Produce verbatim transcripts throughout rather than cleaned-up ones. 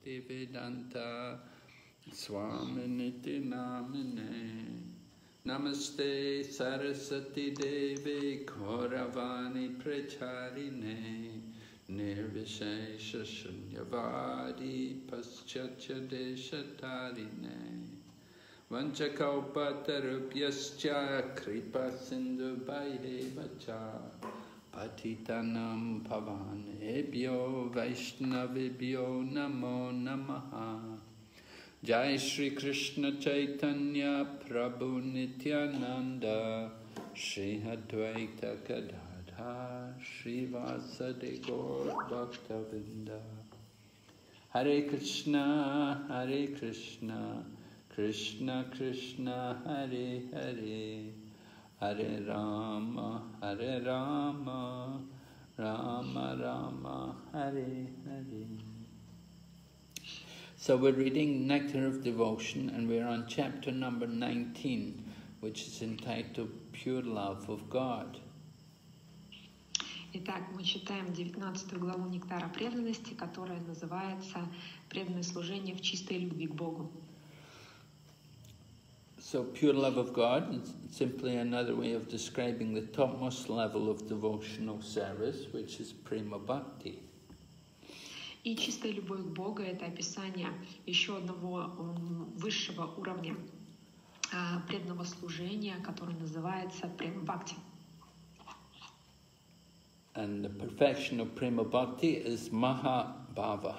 Bhaktivedanta Swaminiti Namine. Namaste Saraswati Devi Kauravani Pracharine Nirvishesha Shunyavadi Paschatya Deshatarine Vanchakalpatarupyascha Kripa Sindhu Bhairevacha Patitanam Pavanebhyo Vaishnavibhyo Namo Namaha. Jai Shri Krishna Chaitanya Prabhu Nityananda Shri Advaita Gadadhar Shri Vasadi Gaur Bhaktavinda. Hare Krishna, Hare Krishna, Krishna Krishna, Hare Hare, Hare Rama, Hare Rama, Rama Rama, Hare Hare. So we're reading Nectar of Devotion, and we're on chapter number nineteen, which is entitled Pure Love of God. Итак, мы читаем девятнадцатую главу Нектара преданности, которая называется «Преданное служение в чистой любви к Богу». So pure love of God is simply another way of describing the topmost level of devotional service, which is Prema Bhakti. И чистая любовь к Богу — это описание еще одного высшего уровня преданного служения, который называется Према Бхакти. And the perfection of Prema Bhakti is Mahabhava.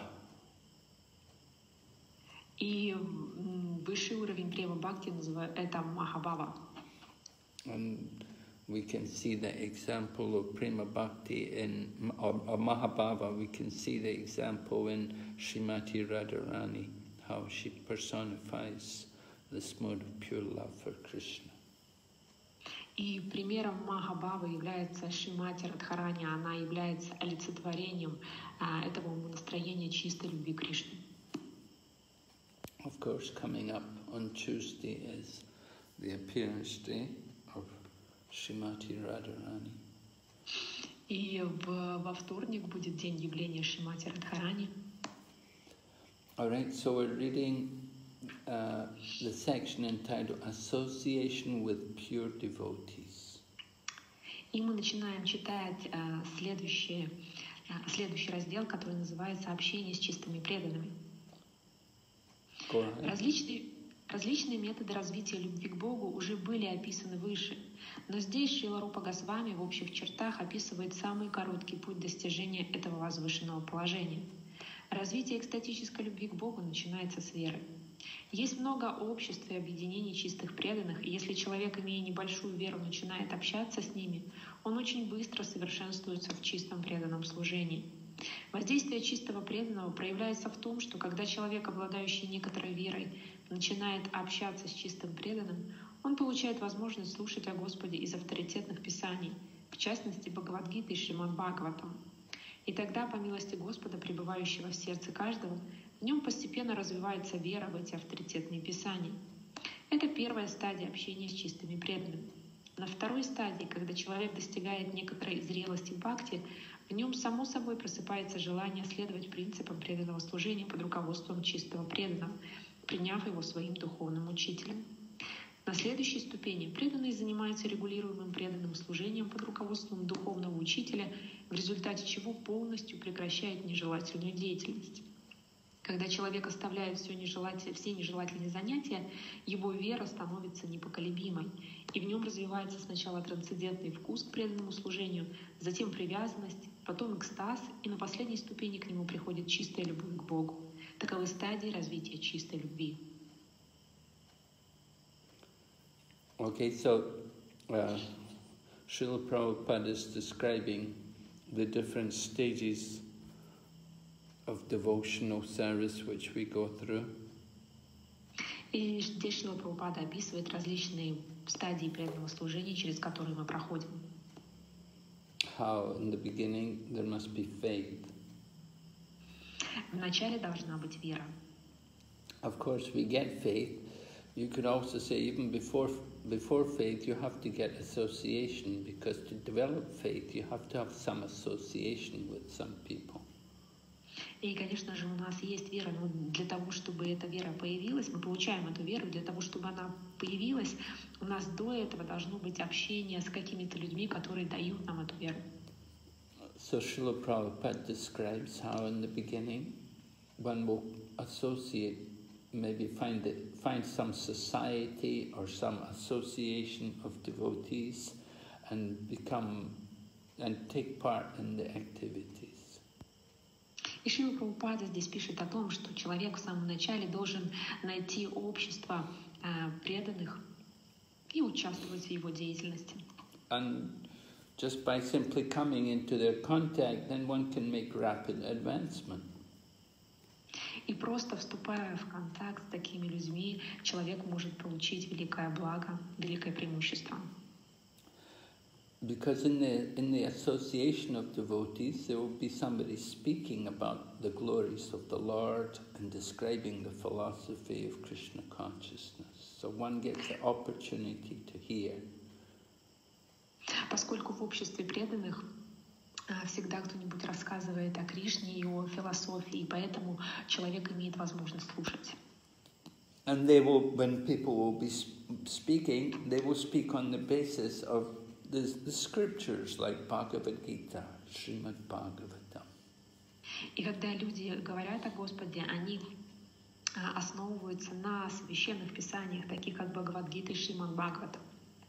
И высший уровень Према Бхакти называется это Махабхава. And we can see the example of Prema Bhakti in, or, or Mahabhava, we can see the example in Srimati Radharani, how she personifies this mode of pure love for Krishna. И примером Махабхавы является Шримати Радхарани, она является олицетворением а, этого настроения чистой любви к Кришне. Of course, coming up on Tuesday is the appearance day of Srimati Radharani. И в, во вторник будет день явления Шримати Радхарани. All right, so we're reading uh, the section entitled Association with Pure Devotees. И мы начинаем читать uh, следующий, uh, следующий раздел, который называется «Общение с чистыми преданными». Различные, различные методы развития любви к Богу уже были описаны выше, но здесь Шрила Рупа Госвами в общих чертах описывает самый короткий путь достижения этого возвышенного положения. Развитие экстатической любви к Богу начинается с веры. Есть много обществ и объединений чистых преданных, и если человек, имея небольшую веру, начинает общаться с ними, он очень быстро совершенствуется в чистом преданном служении. Воздействие чистого преданного проявляется в том, что когда человек, обладающий некоторой верой, начинает общаться с чистым преданным, он получает возможность слушать о Господе из авторитетных писаний, в частности Бхагавад-гиты и Шримад Бхагаватам. И тогда, по милости Господа, пребывающего в сердце каждого, в нем постепенно развивается вера в эти авторитетные писания. Это первая стадия общения с чистыми преданными. На второй стадии, когда человек достигает некоторой зрелости в бхакти, в нем само собой просыпается желание следовать принципам преданного служения под руководством чистого преданного, приняв его своим духовным учителем. На следующей ступени преданный занимается регулируемым преданным служением под руководством духовного учителя, в результате чего полностью прекращает нежелательную деятельность. Когда человек оставляет все, нежелательные, все нежелательные занятия, его вера становится непоколебимой, и в нем развивается сначала трансцендентный вкус к преданному служению, затем привязанность, потом экстаз, и на последней ступени к нему приходит чистая любовь к Богу. Таковы стадии развития чистой любви. Okay, so uh, Srila Prabhupada is describing the different stages of devotional service which we go through. И здесь Шрила Прабхупада описывает различные стадии преданного служения, через которые мы проходим. How in the beginning there must be faith. Вначале должна быть вера. Of course, we get faith. You could also say even before before faith, you have to get association, because to develop faith, you have to have some association with some people. И, конечно же, у нас есть вера, но для того, чтобы эта вера появилась, мы получаем эту веру, для того, чтобы она появилась, у нас до этого должно быть общение с какими-то людьми, которые дают нам эту веру. So Srila Prabhupada describes how in the beginning one will associate, maybe find it, find some society or some association of devotees and become and take part in the activities. И Шрила Прабхупада здесь пишет о том, что человек в самом начале должен найти общество э, преданных и участвовать в его деятельности. And just by simply coming into their contact, then one can make rapid advancement. И просто вступая в контакт с такими людьми, человек может получить великое благо, великое преимущество. Because in the in the association of devotees, there will be somebody speaking about the glories of the Lord and describing the philosophy of Krishna consciousness. So one gets the opportunity to hear. Поскольку в обществе преданных всегда кто-нибудь рассказывает о Кришне и о философии, и поэтому человек имеет возможность слушать. And they will, when people will be speaking, they will speak on the basis of the, the scriptures like Bhagavad Gita, Srimad Bhagavatam. И когда люди говорят о Господе, они основываются на священных писаниях, таких как Бхагавад-гита и Шримад Бхагаватам.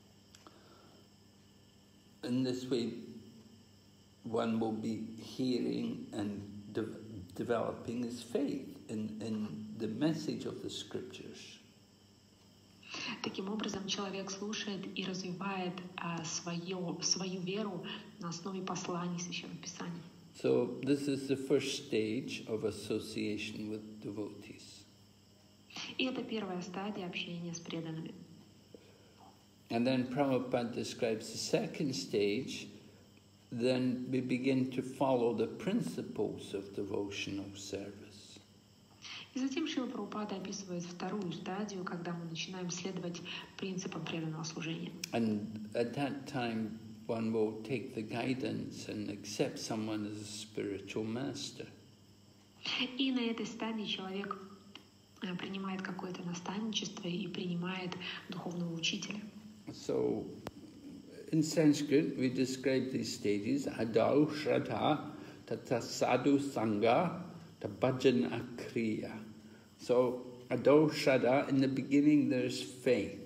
In this way, one will be hearing and de developing his faith in, in the message of the scriptures. Таким образом, человек слушает и развивает а, свое, свою веру на основе посланий священных писаний. So this is the first stage of association with devotees. И это первая стадия общения с преданными. And then Prabhupada describes the second stage. Then we begin to follow the principles of devotional service. И затем Шрила Прабхупада описывает вторую стадию, когда мы начинаем следовать принципам преданного служения. And at that time, one will take the guidance and accept someone as a spiritual master. И на этой стадии человек принимает какое-то наставничество и принимает духовного учителя. So, in Sanskrit, we describe these stages: adau, shraddha, tata sadhu sangha, bhajana kriya. So, adau, shraddha, in the beginning there's faith.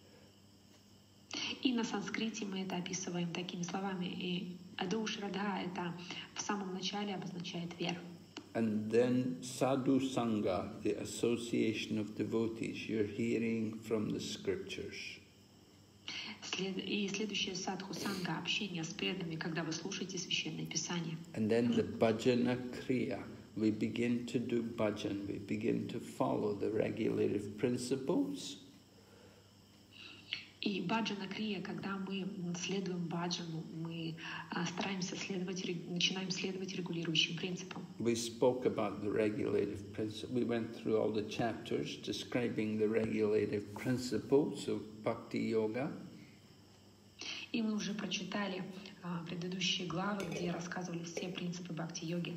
И на санскрите мы это описываем такими словами. И адау шрадха — это в самом начале обозначает веру. And then sadhu sangha, the association of devotees, you're hearing from the scriptures. И следующее садху санга — общение с преданными, когда вы слушаете священное писание. And then the bhajana kriya, we begin to do bhajan, we begin to follow the regulative principles. И баджана крия, когда мы следуем баджану, мы стараемся следовать, начинаем следовать регулирующим принципам. We spoke about the regulative principles. We went through all the chapters describing the regulative principles of bhakti yoga. И мы уже прочитали а, предыдущие главы, где рассказывали все принципы бхакти-йоги.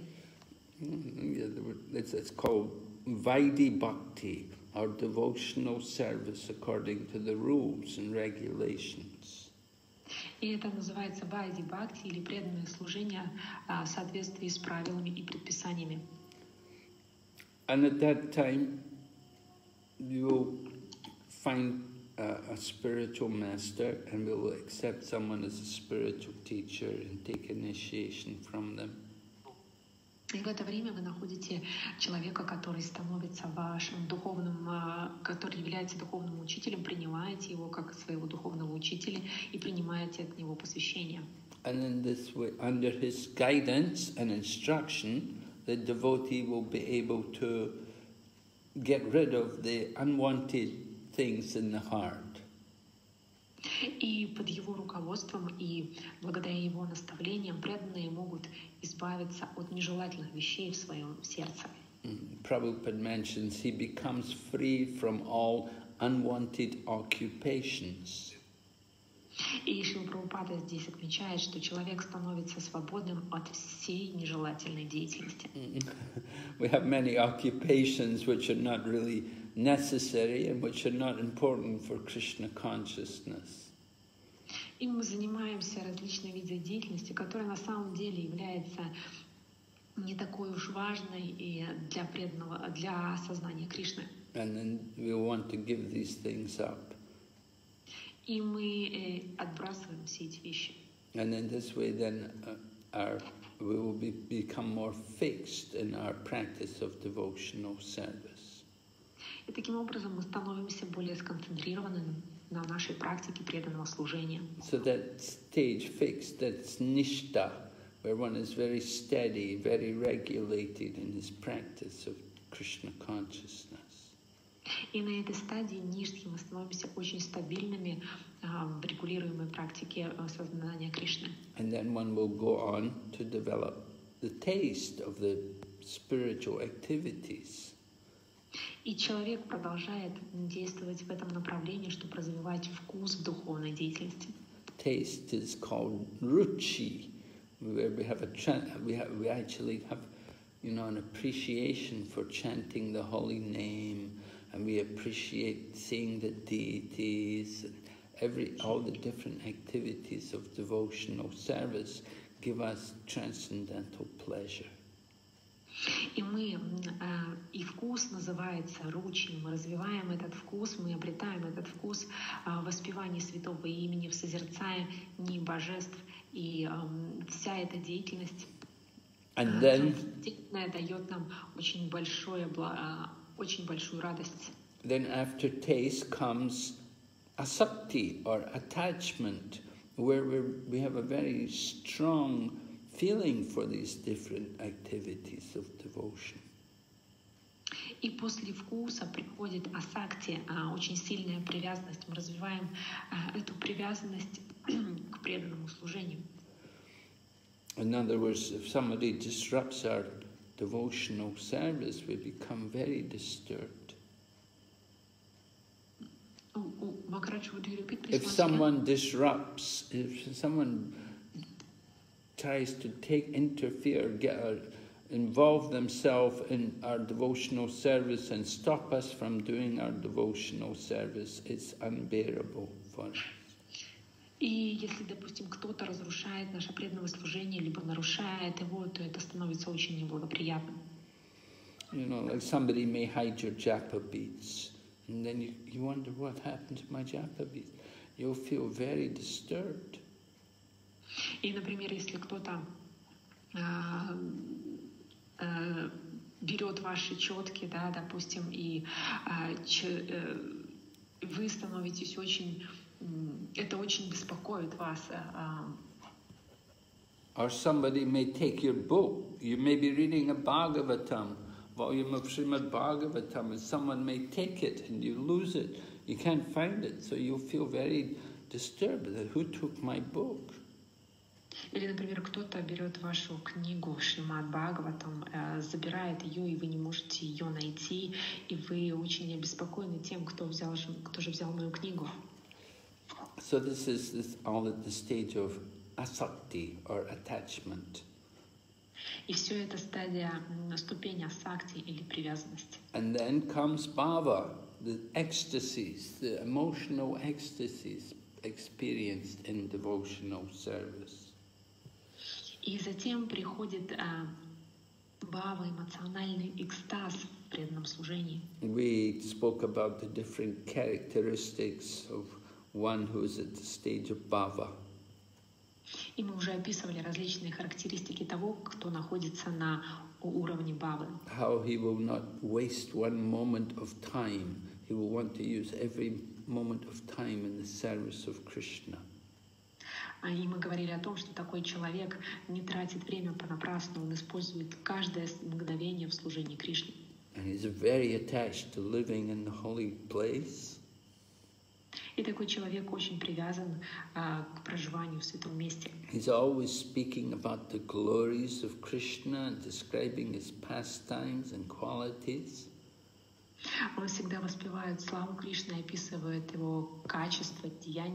It's, it's called Vaidhi Bhakti, or devotional service according to the rules and regulations. И это называется Вайди Бхакти, или преданное служение а, в соответствии с правилами и предписаниями. And at that time, you will find a, a spiritual master, and we will accept someone as a spiritual teacher and take initiation from them. И в это время вы находите человека, который становится вашим духовным, который является духовным учителем, принимаете его как своего духовного учителя и принимаете от него посвящение. And in this way, under his guidance and instruction, the devotee will be able to get rid of the unwanted things in the heart. И под его руководством и благодаря его наставлениям преданные могут избавиться от нежелательных вещей в своем сердце. Prabhupada mentions he becomes free from all unwanted occupations. И Шрила Прабхупада здесь отмечает, что человек становится свободным от всей нежелательной деятельности. We have many occupations which are not really necessary and which are not important for Krishna consciousness. И мы занимаемся различными видами деятельности, которая на самом деле является не такой уж важной и для преданного, для осознания Кришны. And then we want to give these things up. И мы э, отбрасываем все эти вещи. And in this way then uh, our, we will be, become more fixed in our practice of devotional service. И таким образом мы становимся более сконцентрированными на нашей практике преданного служения. So that stage fixed, that's nishta, where one is very steady, very regulated in his practice of Krishna consciousness. И на этой стадии ништхи мы становимся очень стабильными в регулируемой практике сознания Кришны. And then one will go on to develop the taste of the spiritual activities. И человек продолжает действовать в этом направлении, чтобы развивать вкус в духовной деятельности. Taste is called ruchi, where we have a we have we actually have, you know, an appreciation for chanting the holy name. And we appreciate seeing the deities, and every all the different activities of devotional service give us transcendental pleasure. И мы, и вкус называется ручи, мы развиваем этот вкус, мы обретаем этот вкус в воспевании святого имени, в созерцании божеств, и вся эта деятельность And then, дает нам очень большое благо. Очень большую радость. Then after taste comes asakti or attachment, where we have a very strong feeling for these different activities of devotion. И после вкуса приходит асакти, очень сильная привязанность. Мы развиваем эту привязанность к преданному служению. In other words, if somebody disrupts our devotional service, we become very disturbed. Oh, oh, Maharaj, would you repeat, please? If someone disrupts, if someone tries to take, interfere, get uh, involve themselves in our devotional service and stop us from doing our devotional service, it's unbearable for us. И если, допустим, кто-то разрушает наше преданное служение, либо нарушает его, то это становится очень неблагоприятным. You know, like somebody may hide your japa beads, and then you, you wonder what happened to my japa beads. You'll feel very disturbed. И, например, если кто-то э, э, берет ваши четки, да, допустим, и э, ч, э, вы становитесь очень это очень беспокоит вас. Or somebody may take your book. You may be reading a Bhagavatam, volume of Srimad Bhagavatam, and someone may take it and you lose it. You can't find it, so you'll feel very disturbed that who took my book? Или, например, кто-то берет вашу книгу Шримад Бхагаватам, забирает ее, и вы не можете ее найти, и вы очень обеспокоены тем, кто взял, кто же взял мою книгу. So this is this all at the stage of asakti or attachment. И все это стадия, ступень асакти или привязанности. And then comes bhava, the ecstasies, the emotional ecstasies experienced in devotional service. И затем приходит а, бхава, эмоциональный экстаз в преданном служении. We spoke about the different characteristics of one who is at the stage of bhava. И мы уже описывали различные характеристики того, кто находится на уровне бхавы. How he will not waste one moment of time. He will want to use every moment of time in the service of Krishna. И мы говорили о том, что такой человек не тратит время понапрасну, он использует каждое мгновение в служении Кришне. And he's very attached to living in the holy place. И такой человек очень привязан а, к проживанию в святом месте. He's always speaking about the glories of Krishna and describing his pastimes and qualities. Он всегда воспевает славу Кришны, описывает его качества, деяния.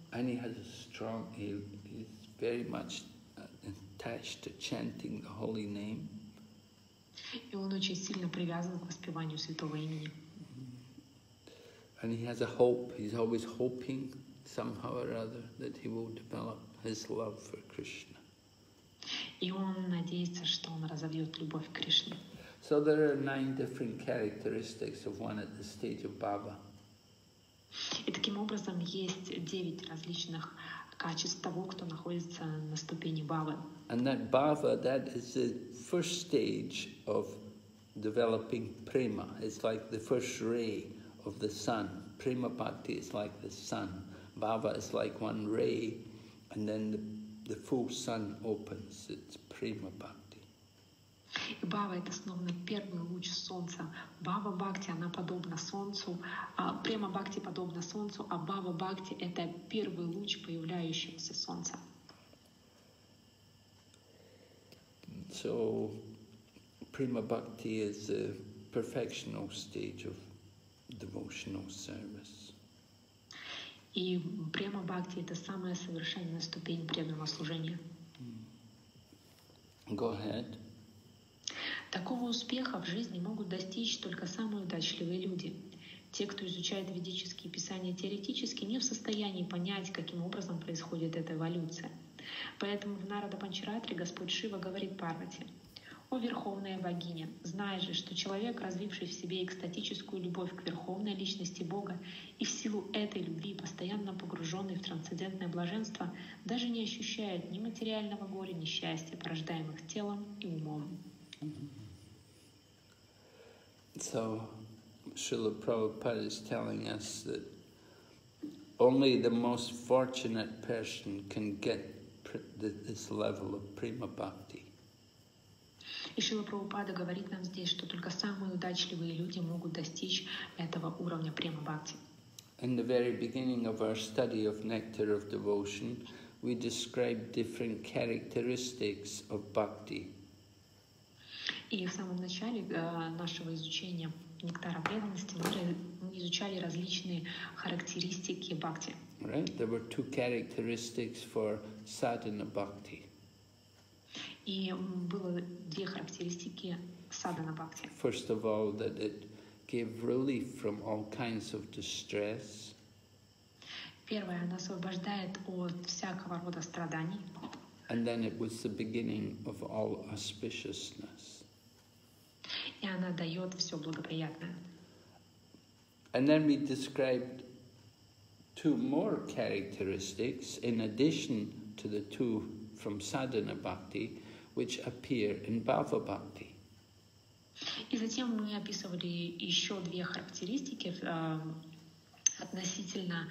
And he has a strong, he, he's very much attached to chanting the holy name. И он очень сильно привязан к воспеванию святого имени. And he has a hope, he's always hoping somehow or other that he will develop his love for Krishna. И он надеется, что он разовьет любовь к Кришне. So there are nine different characteristics of one at the stage of Bhava. И таким образом есть девять различных качеств того, кто находится на ступени Бхавы. And that Bhava, that is the first stage of developing prema. It's like the first ray of the sun. Prema bhakti is like the sun. Bhava is like one ray, and then the, the full sun opens. It's prema bhakti. И Бхава — это словно первый луч солнца. Бхава Бхакти, она подобна солнцу, а Према Бхакти подобна солнцу, а Бхава Бхакти — это первый луч появляющегося солнца. So, Prema Bhakti is the perfectional stage of devotional service. И Према Бхакти — это самая совершенная ступень преданного служения. Go ahead. Такого успеха в жизни могут достичь только самые удачливые люди. Те, кто изучает ведические писания теоретически, не в состоянии понять, каким образом происходит эта эволюция. Поэтому в Нарада Панчаратре Господь Шива говорит Парвати: «О Верховная Богиня, знай же, что человек, развивший в себе экстатическую любовь к Верховной Личности Бога и в силу этой любви, постоянно погруженный в трансцендентное блаженство, даже не ощущает ни материального горя, ни счастья, порождаемых телом и умом». So, Srila Prabhupada is telling us that only the most fortunate person can get this level of prema bhakti. И Шрила Прабхупада говорит нам здесь, что только самые удачливые люди могут достичь этого уровня према бхакти. In the very beginning of our study of Nectar of Devotion, we described different characteristics of bhakti. И в самом начале э, нашего изучения нектара преданности мы изучали различные характеристики бхакти. Right? There were two characteristics for sadhana bhakti. И было две характеристики садхана бхакти. First of all, that it gave relief from all kinds of distress. Первое, она освобождает от всякого рода страданий. And then it was the beginning of all auspiciousness. И она дает все благоприятное. And then we described two more characteristics in addition to the two from sadhana bhakti, which appear in bhava bhakti. И затем мы описывали еще две характеристики э, относительно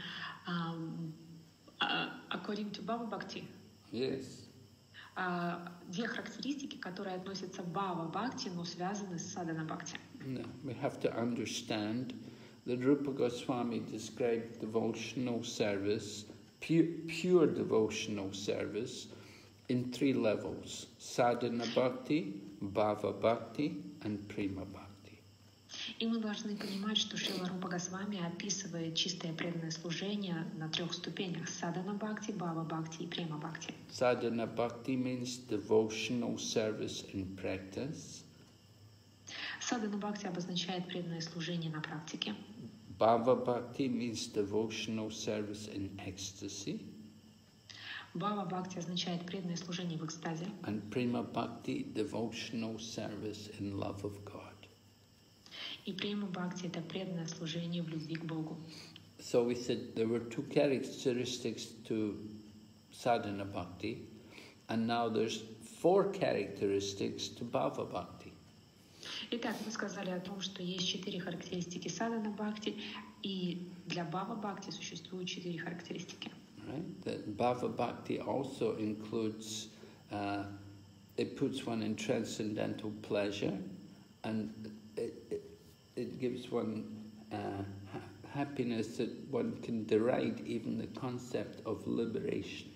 э, according to bhava bhakti. Yes. Uh, две характеристики, которые относятся к Бхава Бхакти, но связаны с Садхана Бхакти. No, we have to understand that Rupa Goswami described devotional service, pure, pure devotional service, in three levels: sadhana bhakti, bhava bhakti, and prema bhakti. И мы должны понимать, что Шрила Рупа Госвами описывает чистое преданное служение на трех ступенях: Садхана Бхакти, Бхава Бхакти и Према Бхакти. Sadhana bhakti means devotional service in practice. Садхана Бхакти обозначает преданное служение на практике. Bhava bhakti means devotional service in ecstasy. Бхава Бхакти означает преданное служение в экстазе. And prema bhakti, devotional service in love of God. И Према Бхакти — это преданное служение в любви к Богу. So we said there were two characteristics to sadhana bhakti, and now there's four characteristics to bhava bhakti. Итак, мы сказали о том, что есть четыре характеристики садхана бхакти, и для бхава бхакти существуют четыре характеристики. Right? That bhava bhakti also includes, uh, it puts one in transcendental pleasure, and it, it, it gives one uh, ha happiness that one can deride even the concept of liberation.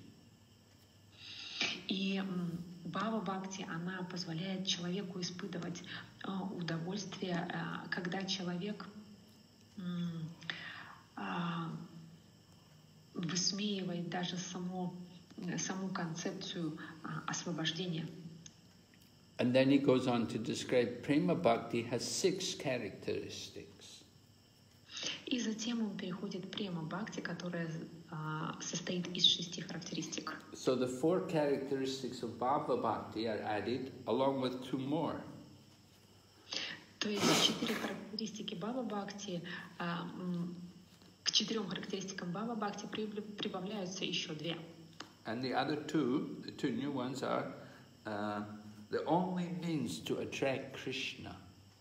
И бхава бхакти, она позволяет человеку испытывать э, удовольствие, э, когда человек э, э, высмеивает даже само, саму концепцию а, освобождения. And then he goes on to describe Prema Bhakti has six characteristics. И затем он переходит к према бхакти, которая а, состоит из шести характеристик. So the four characteristics of Bhava Bhakti are added along with two more. То есть четыре характеристики Бхава Бхакти, а, м, к четырем характеристикам Бхава Бхакти прибавляются еще две. And the other two, the two new ones are uh, the only means to attract Krishna.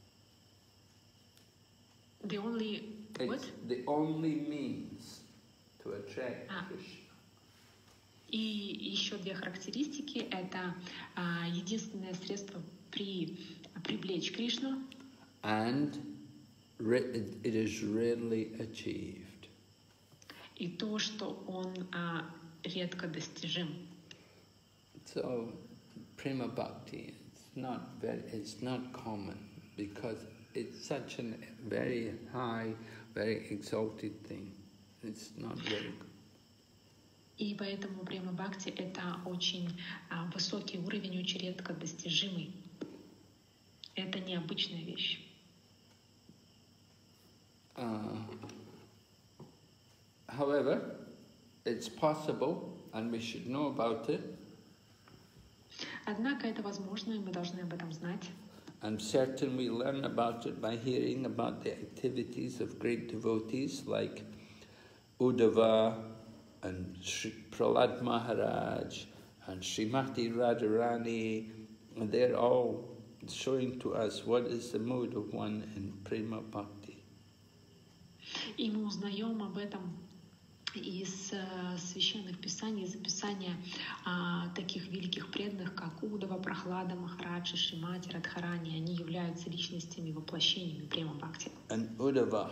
The only what? It's the only means to attract Ah. Krishna. И еще две характеристики — это а, единственное средство при привлечь Кришну, And re- it is rarely achieved. и то, что он а, редко достижим. So Prema Bhakti, it's not very, it's not common because it's such a very high, very exalted thing. It's not very good. И поэтому према бхакти — это очень а, высокий уровень, очень редко достижимый. Это необычная вещь. Uh, however, it's possible, and we should know about it. Однако это возможно, и мы должны об этом знать. I'm certain we learn about it by hearing about the activities of great devotees like Uddhava and Sri Prahlad Maharaj and Srimati Radharani. And they're all showing to us what is the mood of one in Prema Bhakti. И мы узнаем об этом из э, священных писаний, из описания э, таких великих преданных, как Удава, Прахлада, Махараджа, Шримати, Радхарани. Они являются личностями, воплощениями према бхакти. And Uddhava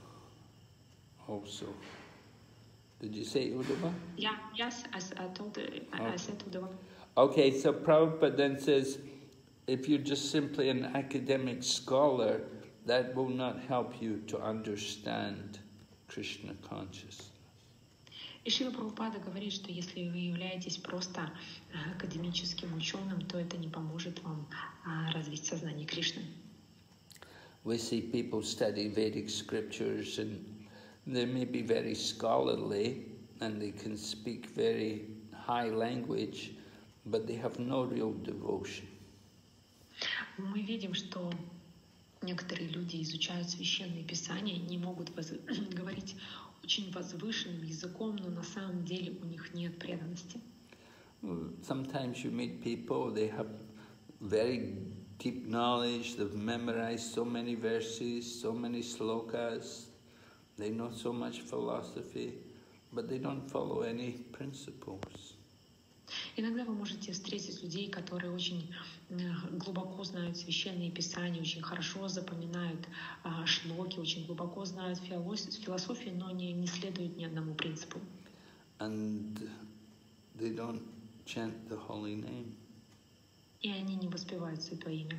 also. Did you say Uddhava? Yeah, yes, I, I told it, I, I said Udava. Okay, so Prabhupada then says, if you're just simply an academic scholar, that will not help you to understand Krishna consciousness. И Шрила Прабхупада говорит, что если вы являетесь просто академическим ученым, то это не поможет вам развить сознание Кришны. We see people study Vedic scriptures and they may be very scholarly and they can speak very high language, but they have no real devotion. Мы видим, что некоторые люди изучают священные писания, не могут воз... говорить очень возвышенным языком, но на самом деле у них нет преданности. Sometimes you meet people, they have very deep knowledge, they've memorized so many verses, so many slokas, they know so much philosophy, but they don't follow any principles. Иногда вы можете встретить людей, которые очень глубоко знают священные писания, очень хорошо запоминают а, шлоки, очень глубоко знают философию, но не, не следуют ни одному принципу. And they don't chant the holy name. И они не воспевают Святое Имя.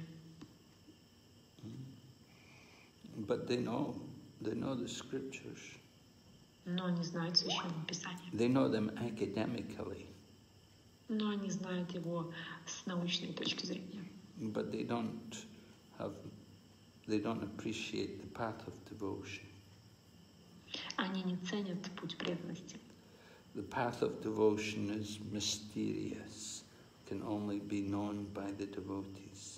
But they know, they know the scriptures. Но они знают священное писание. They know them academically. Но они знают его с научной точки зрения. But they don't have, they don't appreciate the path of devotion. Они не ценят путь преданности. The path of devotion is mysterious, can only be known by the devotees.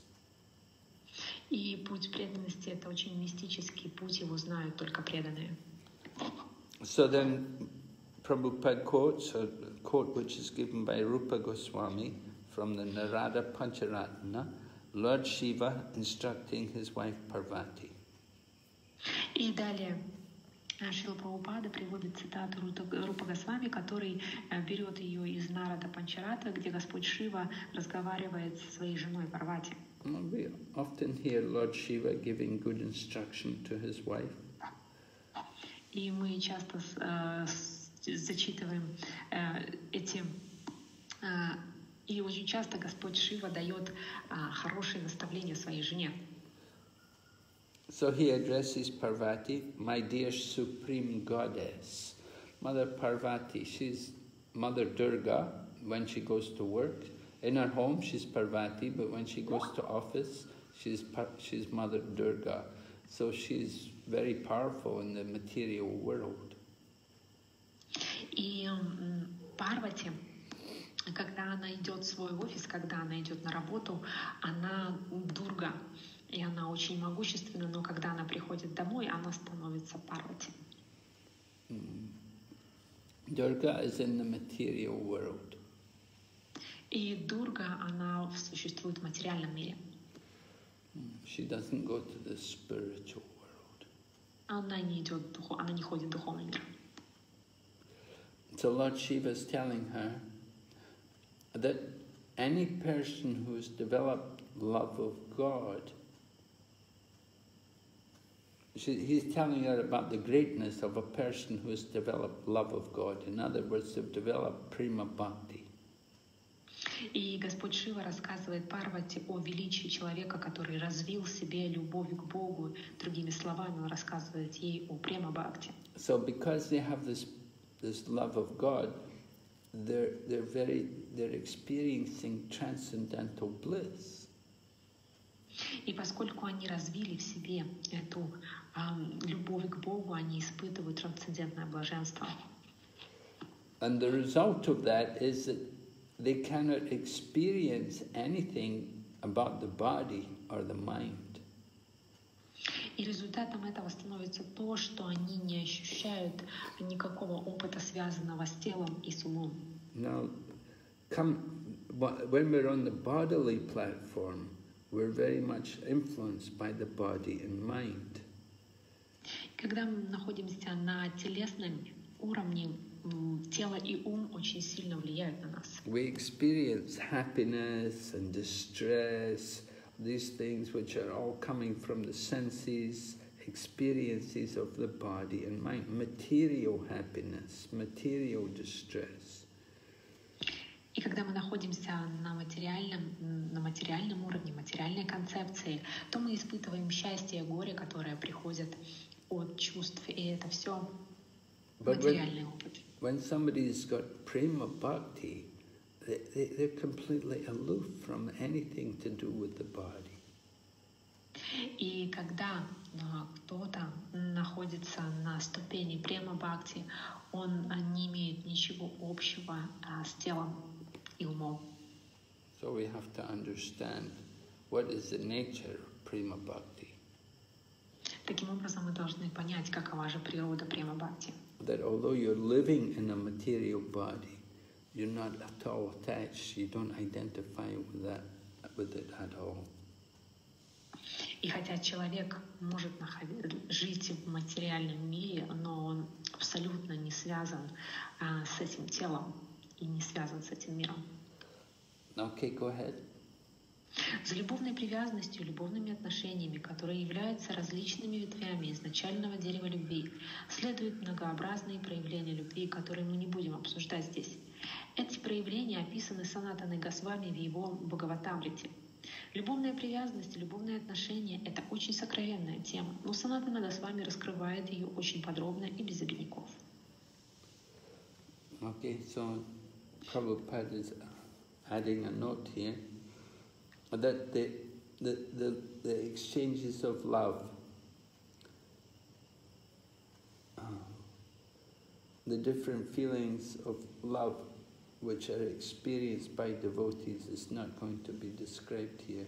И путь преданности — это очень мистический путь, его знают только преданные. So then, Prabhupada quotes a quote which is given by Rupa Goswami from the Narada Pancharatna, Lord Shiva instructing his wife Parvati. И далее Шрила Прабхупада приводит цитату Рупа Госвами, который берет ее из Нарада Панчарата, где Господь Шива разговаривает со своей женой Парвати. We often hear Lord Shiva giving good instruction to his wife. И мы часто э, зачитываем э, эти... Э, и очень часто Господь Шива дает э, хорошие наставления своей жене. So he addresses Parvati, my dear supreme goddess, Mother Parvati, she's Mother Durga when she goes to work. In her home, she's Parvati, but when she goes to office, she's she's Mother Durga. So she's very powerful in the material world. И Парвати, когда она идет в свой офис, когда она идет на работу, она Дурга, и она очень могущественна, но когда она приходит домой, она становится Парвати. Durga is in the material world. И Дурга, она существует в материальном мире. She doesn't go to the spiritual world. Она не идет, она не ходит в духовный мир. So Lord Shiva is telling her that any person who's developed love of God, she, he's telling her about the greatness of a person who has developed love of God. In other words, they've developed prema bhakti. И Господь Шива рассказывает Парвати о величии человека, который развил в себе любовь к Богу. Другими словами, он рассказывает ей о према-бхакти. So because they have this this love of God, they're they're very they're experiencing transcendental bliss. И поскольку они развили в себе эту um, любовь к Богу, они испытывают трансцендентное блаженство. And the result of that is that they cannot experience anything about the body or the mind. И результатом этого становится то, что они не ощущают никакого опыта, связанного с телом и с умом. Now, come, when we're on the bodily platform, we're very much influenced by the body and mind. Когда мы находимся на телесном уровне, тело и ум очень сильно влияют на нас. We experience happiness and distress, these things which are all coming from the senses, experiences of the body and mind, material happiness, material distress. И когда мы находимся на материальном, на материальном уровне, материальной концепции, то мы испытываем счастье и горе, которые приходят от чувств, и это все материальный опыт. When somebody's got prema bhakti, they, they, they're completely aloof from anything to do with the body. И когда кто-то находится на ступени према бхакти, он не имеет ничего общего с телом и умом. So we have to understand what is the nature of prema bhakti. Таким образом, мы должны понять, какова же природа према бхакти. That although you're living in a material body, you're not at all attached, you don't identify with that, with it at all. И хотя человек может жить в материальном мире, но он абсолютно не связан а, с этим телом и не связан с этим миром. Okay, go ahead. За любовной привязанностью, любовными отношениями, которые являются различными ветвями изначального дерева любви, следуют многообразные проявления любви, которые мы не будем обсуждать здесь. Эти проявления описаны Санатаной Госвами в его Бхагаватамрите. Любовная привязанность и любовные отношения — это очень сокровенная тема, но Санатана Госвами раскрывает ее очень подробно и без обиняков. Okay, so Prabhupada is adding a note here. That the, the, the, the exchanges of love, uh, the different feelings of love which are experienced by devotees is not going to be described here.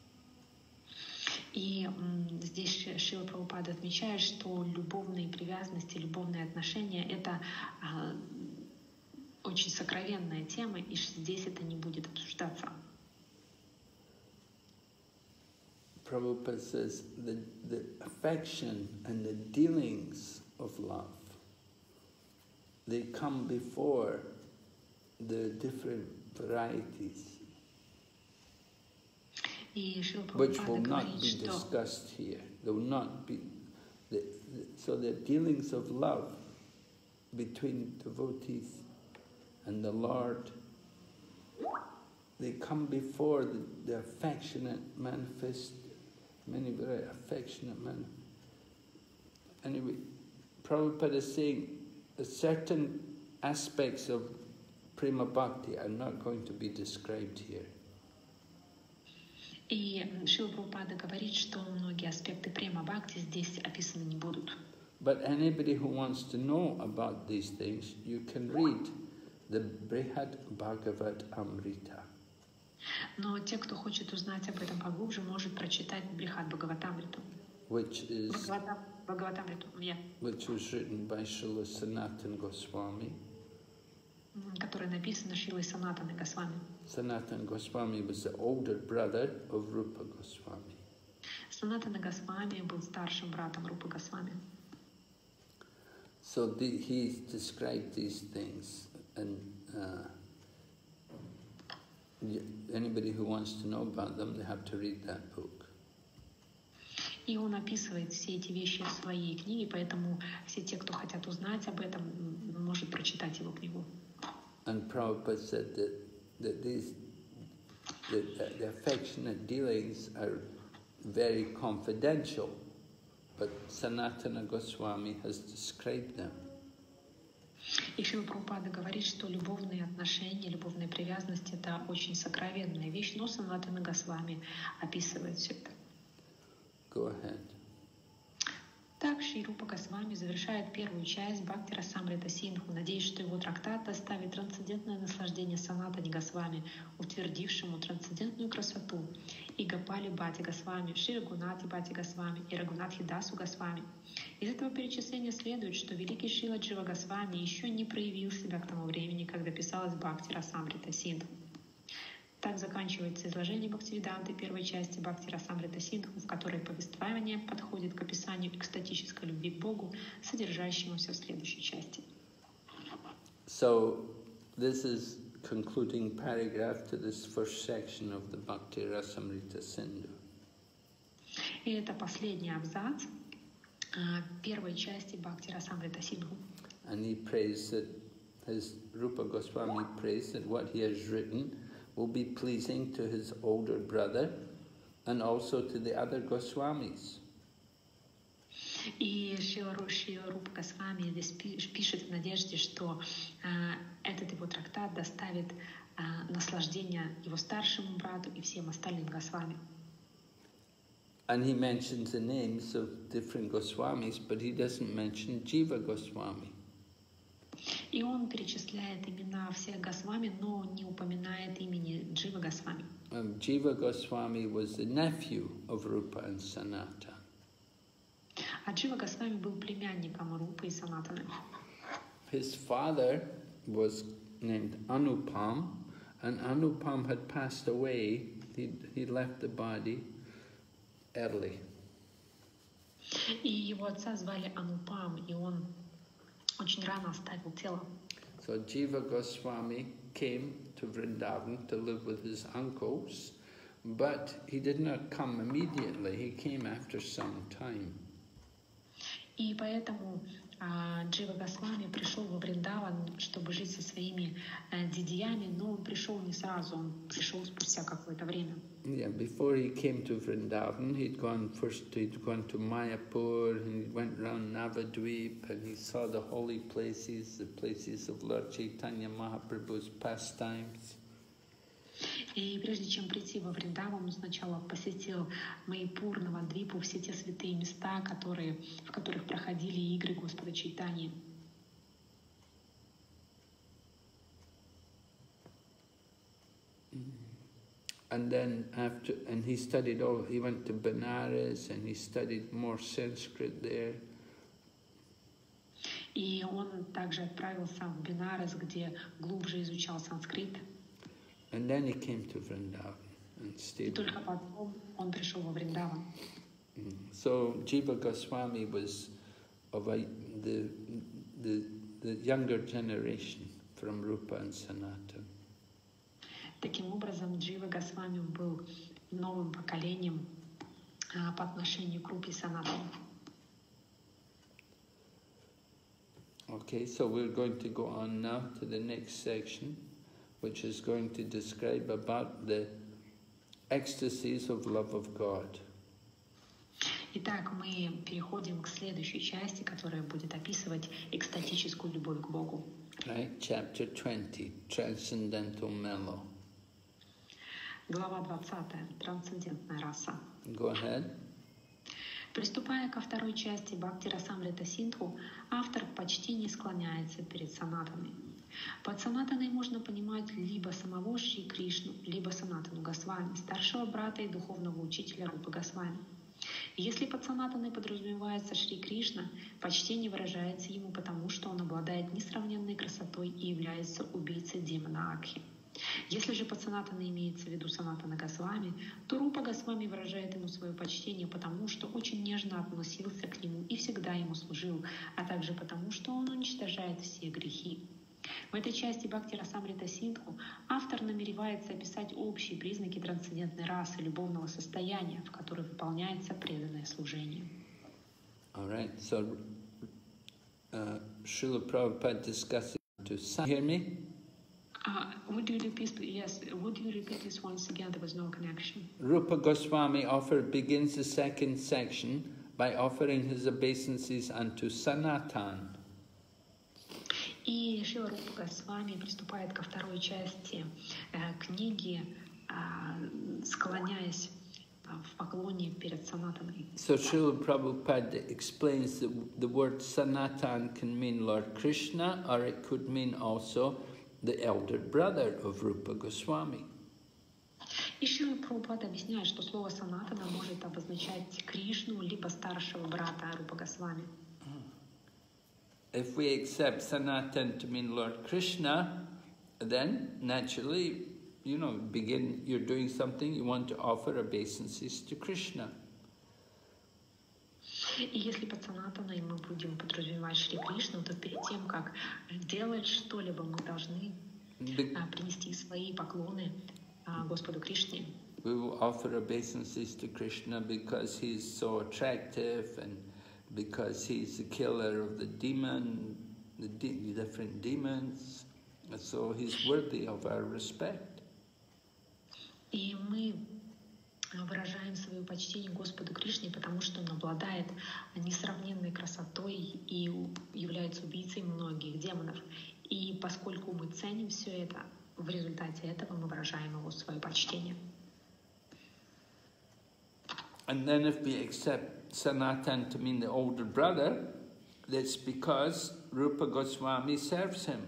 И м, здесь Шрила Прабхупада отмечает, что любовные привязанности, любовные отношения — это а, очень сокровенная тема, и здесь это не будет обсуждаться. Prabhupada says the, the affection and the dealings of love, they come before the different varieties, which will not be discussed here. They will not be. The, the, so the dealings of love between devotees and the Lord, they come before the, the affectionate manifest. Many very affectionate men. Anyway, Prabhupada is saying certain aspects of Prema Bhakti are not going to be described here. И Шрила Прабхупада говорит, что многие аспекты према бхакти здесь описаны не будут. But anybody who wants to know about these things, you can read the Brihad Bhagavat Amrita. Но те, кто хочет узнать об этом поглубже, может прочитать Брихад Бхагаватамриту. Which is Бхагаватамриту, yeah. which was written by Srila Sanatana Goswami. Которая написана Шрилой Санатаной Госвами. Sanatana Goswami was the older brother of Rupa Goswami. Санатана Госвами был старшим братом Рупы Госвами. So the, he described these things, and uh, anybody who wants to know about them, they have to read that book. И он описывает все эти вещи в своей книге, поэтому все те, кто хотят узнать об этом, может прочитать его книгу. And Prabhupada said that, that these that, that the affectionate dealings are very confidential, but Sanatana Goswami has described them. И Шрила Прабхупада говорит, что любовные отношения, любовная привязанность — это очень сокровенная вещь, но Санатана Госвами описывает все это. Go ahead. Так Шри Рупа Госвами завершает первую часть Бхакти Расамрита Синдху, надеясь, что его трактат доставит трансцендентное наслаждение Санатане Госвами, утвердившему трансцендентную красоту, и Гопали Бхати Госвами, Шри Рагунати Бхати Госвами и Рагунатхи Дасу Госвами. Из этого перечисления следует, что великий Шрила Джива Госвами еще не проявил себя к тому времени, когда писалась Бхакти Расамрита Синдху. Так заканчивается изложение Бхактивиданты первой части Бхакти Расамрита Синдху, в которой повествование подходит к описанию экстатической любви к Богу, содержащемуся в следующей части. So this is concluding paragraph to this first section of the Bhakti Rasamrita Sindhu. И это последний абзац первой части Бхакти Расамрита Синдху. And he prays that his Rupa Goswami prays that what he has written will be pleasing to his older brother and also to the other Goswamis. И Шрила Рупа Госвами здесь пишет в надежде, что э, этот его трактат доставит э, наслаждение его старшему брату и всем остальным Госвами. And he mentions the names of different Goswamis, but he doesn't mention Jiva Goswami. И он перечисляет имена всех Госвами, но не упоминает имени Джива Госвами. Um, Jiva Goswami was the nephew of Rupa and Sanatana. А Джива Госвами был племянником Рупы и Санатаны. His father was named Anupam, and Anupam had passed away. He he left the body early. И его отца звали Анупам, и он очень рано оставил тело. So Jiva Goswami came to Vrindavan to live with his uncles, but he did not come immediately. He came after some time. И поэтому а, Джива Госвами пришел во Вриндаван, чтобы жить со своими а, дядьями, но он пришел не сразу, он пришел спустя какое-то время. Yeah, before he came to Vrindavan, he'd gone first. He'd gone to Mayapur, and he went around Navadvip, and he saw the holy places, the places of Lord Chaitanya Mahaprabhu's pastimes. И прежде чем прийти во Вриндаван, он сначала посетил Майяпур, Навадвипу, все те святые места, которые, в которых проходили игры Господа Чайтаньи. And then after, and he studied all. He went to Benares, and he studied more Sanskrit there. И он также отправился в Бенарес, где глубже изучал санскрит. And then he came to Vrindavan and И stayed. только потом он пришел во Вриндаван. So Jiva Goswami was of a, the, the, the younger generation from Rupa and Sanatana. Таким образом, Джива Госвами был новым поколением а, по отношению к Рупе Санатане. Okay, so we're going to go on now to the next section, which is going to describe about the ecstasies of love of God. Итак, мы переходим к следующей части, которая будет описывать экстатическую любовь к Богу. Right, chapter twenty, Transcendental Mellow. Глава двадцатая. Трансцендентная раса. Go ahead. Приступая ко второй части Бхакти Расамрита Синдху, автор почти не склоняется перед санатаной. Под санатаной можно понимать либо самого Шри Кришну, либо Санатану Госвами, старшего брата и духовного учителя Рупы Госвами. Если под санатаной подразумевается Шри Кришна, почтение выражается ему потому, что он обладает несравненной красотой и является убийцей демона Акхи. Если же под санатаной имеется в виду Санатана Госвами, то Рупа Госвами выражает ему свое почтение потому, что очень нежно относился к нему и всегда ему служил, а также потому, что он уничтожает все грехи. В этой части Бхакти Расамрита Синдху автор намеревается описать общие признаки трансцендентной расы, любовного состояния, в которой выполняется преданное служение. All right, so uh, Srila Prabhupada discussing to hear me? Uh, would you repeat? Yes. Would you repeat this once again? There was no connection. Rupa Goswami offer begins the second section by offering his obeisances unto Sanatan. И Шрила Рупа Госвами приступает ко второй части э, книги, э, склоняясь э, в поклоне перед Санатаной. So Srila Prabhupada explains that the word Sanatan can mean Lord Krishna, or it could mean also the elder brother of Rupa Goswami. И Шрила Прабхупада объясняет, что слово Санатана может обозначать Кришну, либо старшего брата Рупа Госвами. If we accept Sanatan to mean Lord Krishna, then naturally, you know, begin, you're doing something, you want to offer obeisances to Krishna. И если под Санатаной мы будем подразумевать Шри Кришну, то перед тем, как делать что-либо, мы должны The, принести свои поклоны Господу Кришне. we will offer obeisances to Krishna because he's so attractive and because he's the killer of the demon, the de different demons, and so he's worthy of our respect. И мы выражаем свое почтение Господу Кришне, потому что он обладает несравненной красотой и является убийцей многих демонов. И поскольку мы ценим все это, в результате этого мы выражаем его свое почтение. And then if we accept Sanatan to mean the older brother, that's because Rupa Goswami serves him.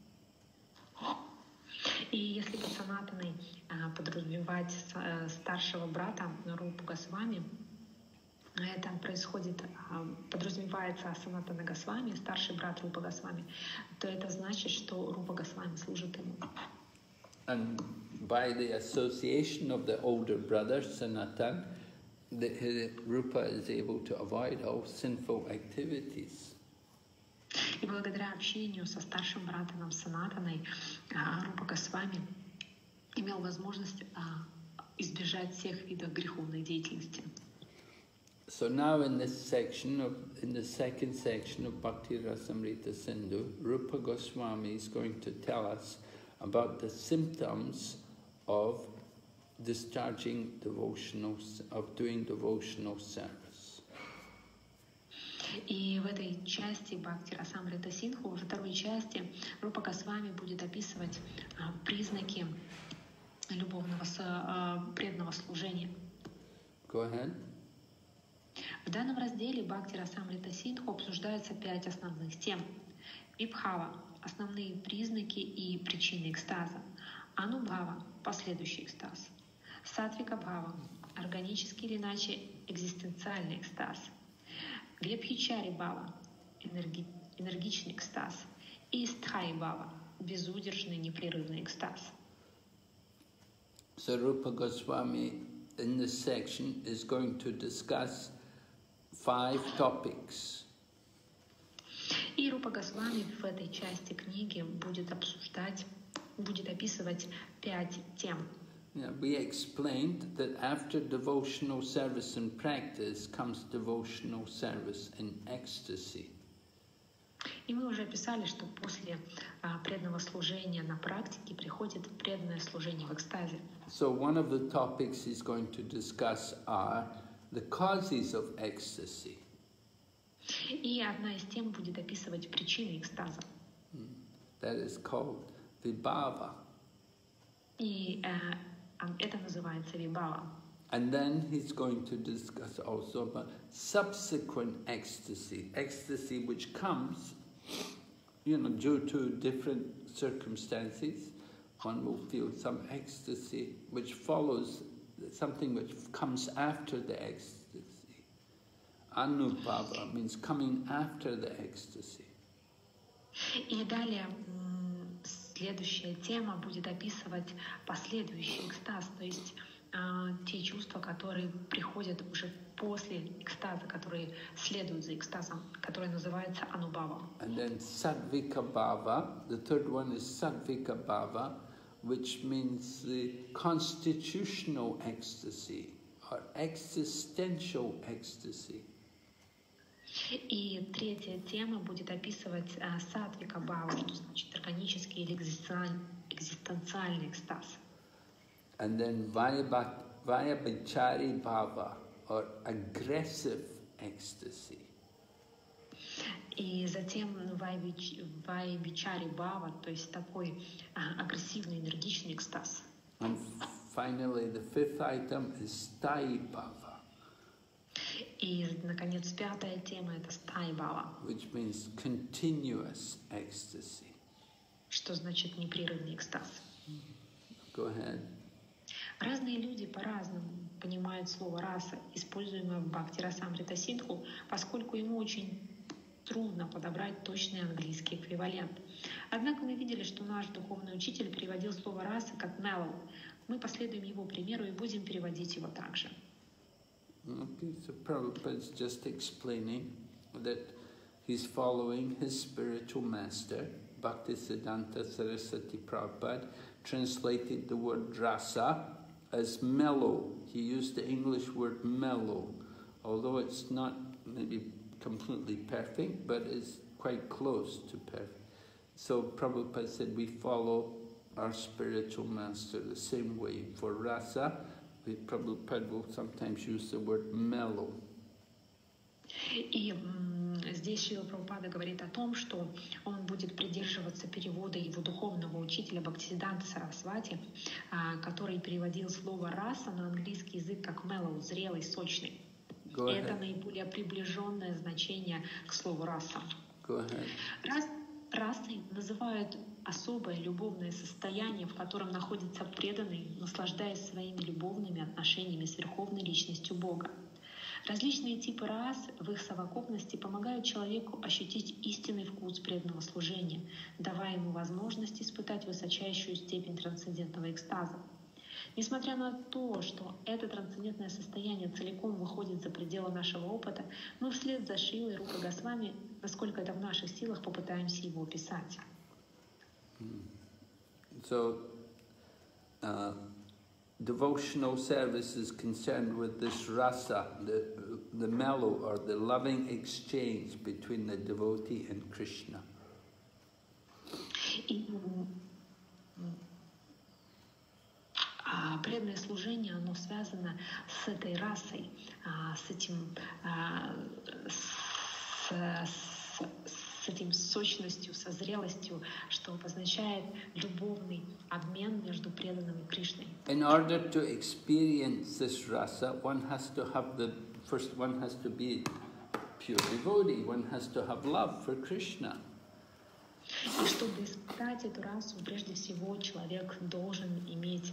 И если под Санатаной подразумевать старшего брата Рупу Госвами, это происходит, подразумевается Санатана Госвами, старший брат Рупа Госвами, то это значит, что Рупа Госвами служит ему. And by the association of the older brother, Sanatan, the Rupa is able to avoid all sinful activities. И благодаря общению со старшим братом Санатаной, Рупа Госвами имел возможность избежать всех видов греховной деятельности. So now in this section, of, in the second section of Bhakti Rasamrita Sindhu, Rupa Goswami is going to tell us about the symptoms of discharging devotional, of doing devotional service. И в этой части Бхакти Расамрита Синдху, во второй части, Рупа Госвами будет описывать а, признаки любовного а, преданного служения. Go ahead. В данном разделе Бхакти Расамрита Синдху обсуждаются пять основных тем. Вибхава — основные признаки и причины экстаза. Анубхава — последующий экстаз. Сатвика Бхава — органический или иначе экзистенциальный экстаз. Вебхичари Бхава — энерги, энергичный экстаз. И Стхай Бхава — безудержный непрерывный экстаз. So Rupa Goswami in this section is going to discuss five topics. И Рупа Госвами в этой части книги будет обсуждать, будет описывать пять тем. Yeah, we explained that after devotional service and practice comes devotional service in ecstasy. И мы уже описали, что после а, преданного служения на практике приходит преданное служение в экстазе. So one of the topics he's going to discuss are the causes of ecstasy. И одна из тем будет описывать причины экстаза. That is called vibhava. И э, это называется вибхава. And then he's going to discuss also about subsequent ecstasy, ecstasy which comes, you know, due to different circumstances. One will feel some ecstasy which follows, something which comes after the ecstasy. Anubhava means coming after the ecstasy. И далее следующая тема будет описывать последующий экстаз, то есть э, те чувства, которые приходят уже после экстаза, которые следуют за экстазом, который называется анубхава. And then sattvika bhava, the third one is sattvika bhava, which means the constitutional ecstasy or existential ecstasy. И третья тема будет описывать э, сатвика бхава, что значит органический или экзистенциальный экстаз. And then vyabhichari bhava, or aggressive ecstasy. И затем вайбичари бхава, то есть такой а, агрессивный, энергичный экстаз. And finally, the fifth item is sthai bhava. И, наконец, пятая тема — это стай бхава, which means continuous ecstasy. Что значит непрерывный экстаз. Go ahead. Разные люди по-разному понимают слово «раса», используемое в Бхакти-расамрита Синдху, поскольку ему очень трудно подобрать точный английский эквивалент. Однако мы видели, что наш духовный учитель переводил слово «раса» как «mellow». Мы последуем его примеру и будем переводить его также. Okay, so Prabhupada is just explaining that he's following his spiritual master, Bhaktisiddhanta Saraswati Prabhupada, translated the word rasa as mellow. He used the English word mellow, although it's not maybe completely perfect, but it's quite close to perfect. So Prabhupada said we follow our spiritual master the same way. For rasa, we Prabhupada will sometimes use the word mellow. И м, здесь Шрила Прабхупада говорит о том, что он будет придерживаться перевода его духовного учителя Бхактисиддханта Сарасвати, а, который переводил слово «раса» на английский язык как «mellow», зрелый, сочный. Это наиболее приближенное значение к слову «раса». Рас, расой называют особое любовное состояние, в котором находится преданный, наслаждаясь своими любовными отношениями с Верховной Личностью Бога. Различные типы рас в их совокупности помогают человеку ощутить истинный вкус преданного служения, давая ему возможность испытать высочайшую степень трансцендентного экстаза. Несмотря на то, что это трансцендентное состояние целиком выходит за пределы нашего опыта, мы вслед за Шрилой Рупой Госвами, насколько это в наших силах, попытаемся его описать. So, uh, devotional service is concerned with this rasa, the, the mellow or the loving exchange between the devotee and Krishna. И, а, преданное служение, оно связано с этой расой, а, с этим, а, с, с, с этим сочностью, со зрелостью, что обозначает любовный обмен между преданным и Кришной. In order to experience this rasa, one has to have the first one has to be pure devotee. One has to have love for Krishna. И чтобы испытать эту расу, прежде всего человек должен иметь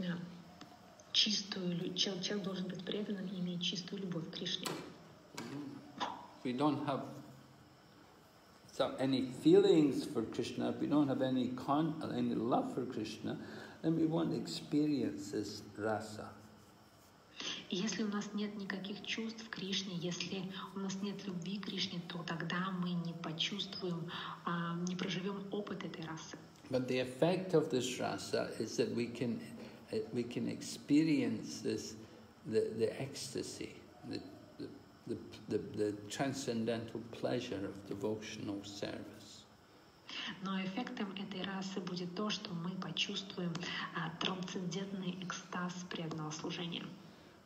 чистую, человек должен быть преданным и иметь чистую любовь к Кришне. We don't have so any feelings for Krishna, if we don't have any con, any love for Krishna, then we won't experience this rasa. И если у нас нет никаких чувств к Кришне, если у нас нет любви к Кришне, то тогда мы не почувствуем, не проживем опыт этой расы. But the effect of this rasa is that we can we can experience this the the ecstasy, the the the, the transcendental pleasure of devotional service. Но эффектом этой расы будет то, что мы почувствуем трансцендентный экстаз преданного служения.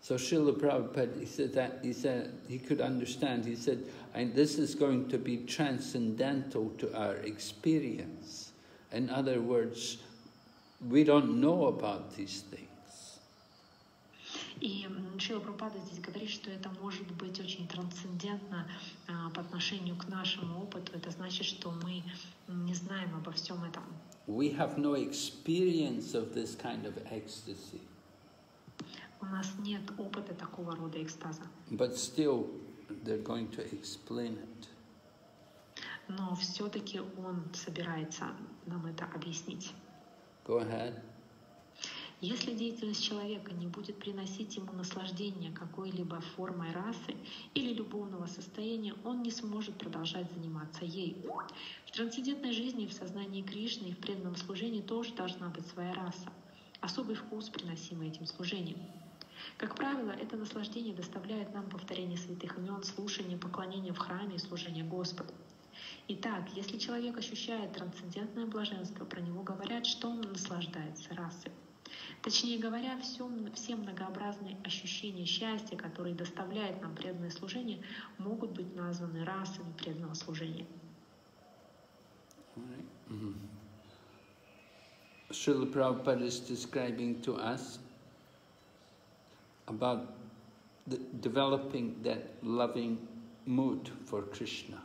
So Srila Prabhupada, he said that, he said, he could understand, he said, and this is going to be transcendental to our experience. In other words, we don't know about these things. И Шрила Прабхупада здесь говорит, что это может быть очень трансцендентно а, по отношению к нашему опыту. Это значит, что мы не знаем обо всем этом. We have no experience of this kind of ecstasy. У нас нет опыта такого рода экстаза. But still, they're going to explain it. Но все-таки он собирается нам это объяснить. Go ahead. Если деятельность человека не будет приносить ему наслаждение какой-либо формой расы или любовного состояния, он не сможет продолжать заниматься ей. В трансцендентной жизни, в сознании Кришны и в преданном служении тоже должна быть своя раса, особый вкус, приносимый этим служением. Как правило, это наслаждение доставляет нам повторение святых имен, слушание, поклонение в храме и служение Господу. Итак, если человек ощущает трансцендентное блаженство, про него говорят, что он наслаждается расой. Точнее говоря, все, все многообразные ощущения счастья, которые доставляет нам преданное служение, могут быть названы расами преданного служения. Srila Prabhupada is describing to us about the developing that loving mood for Krishna.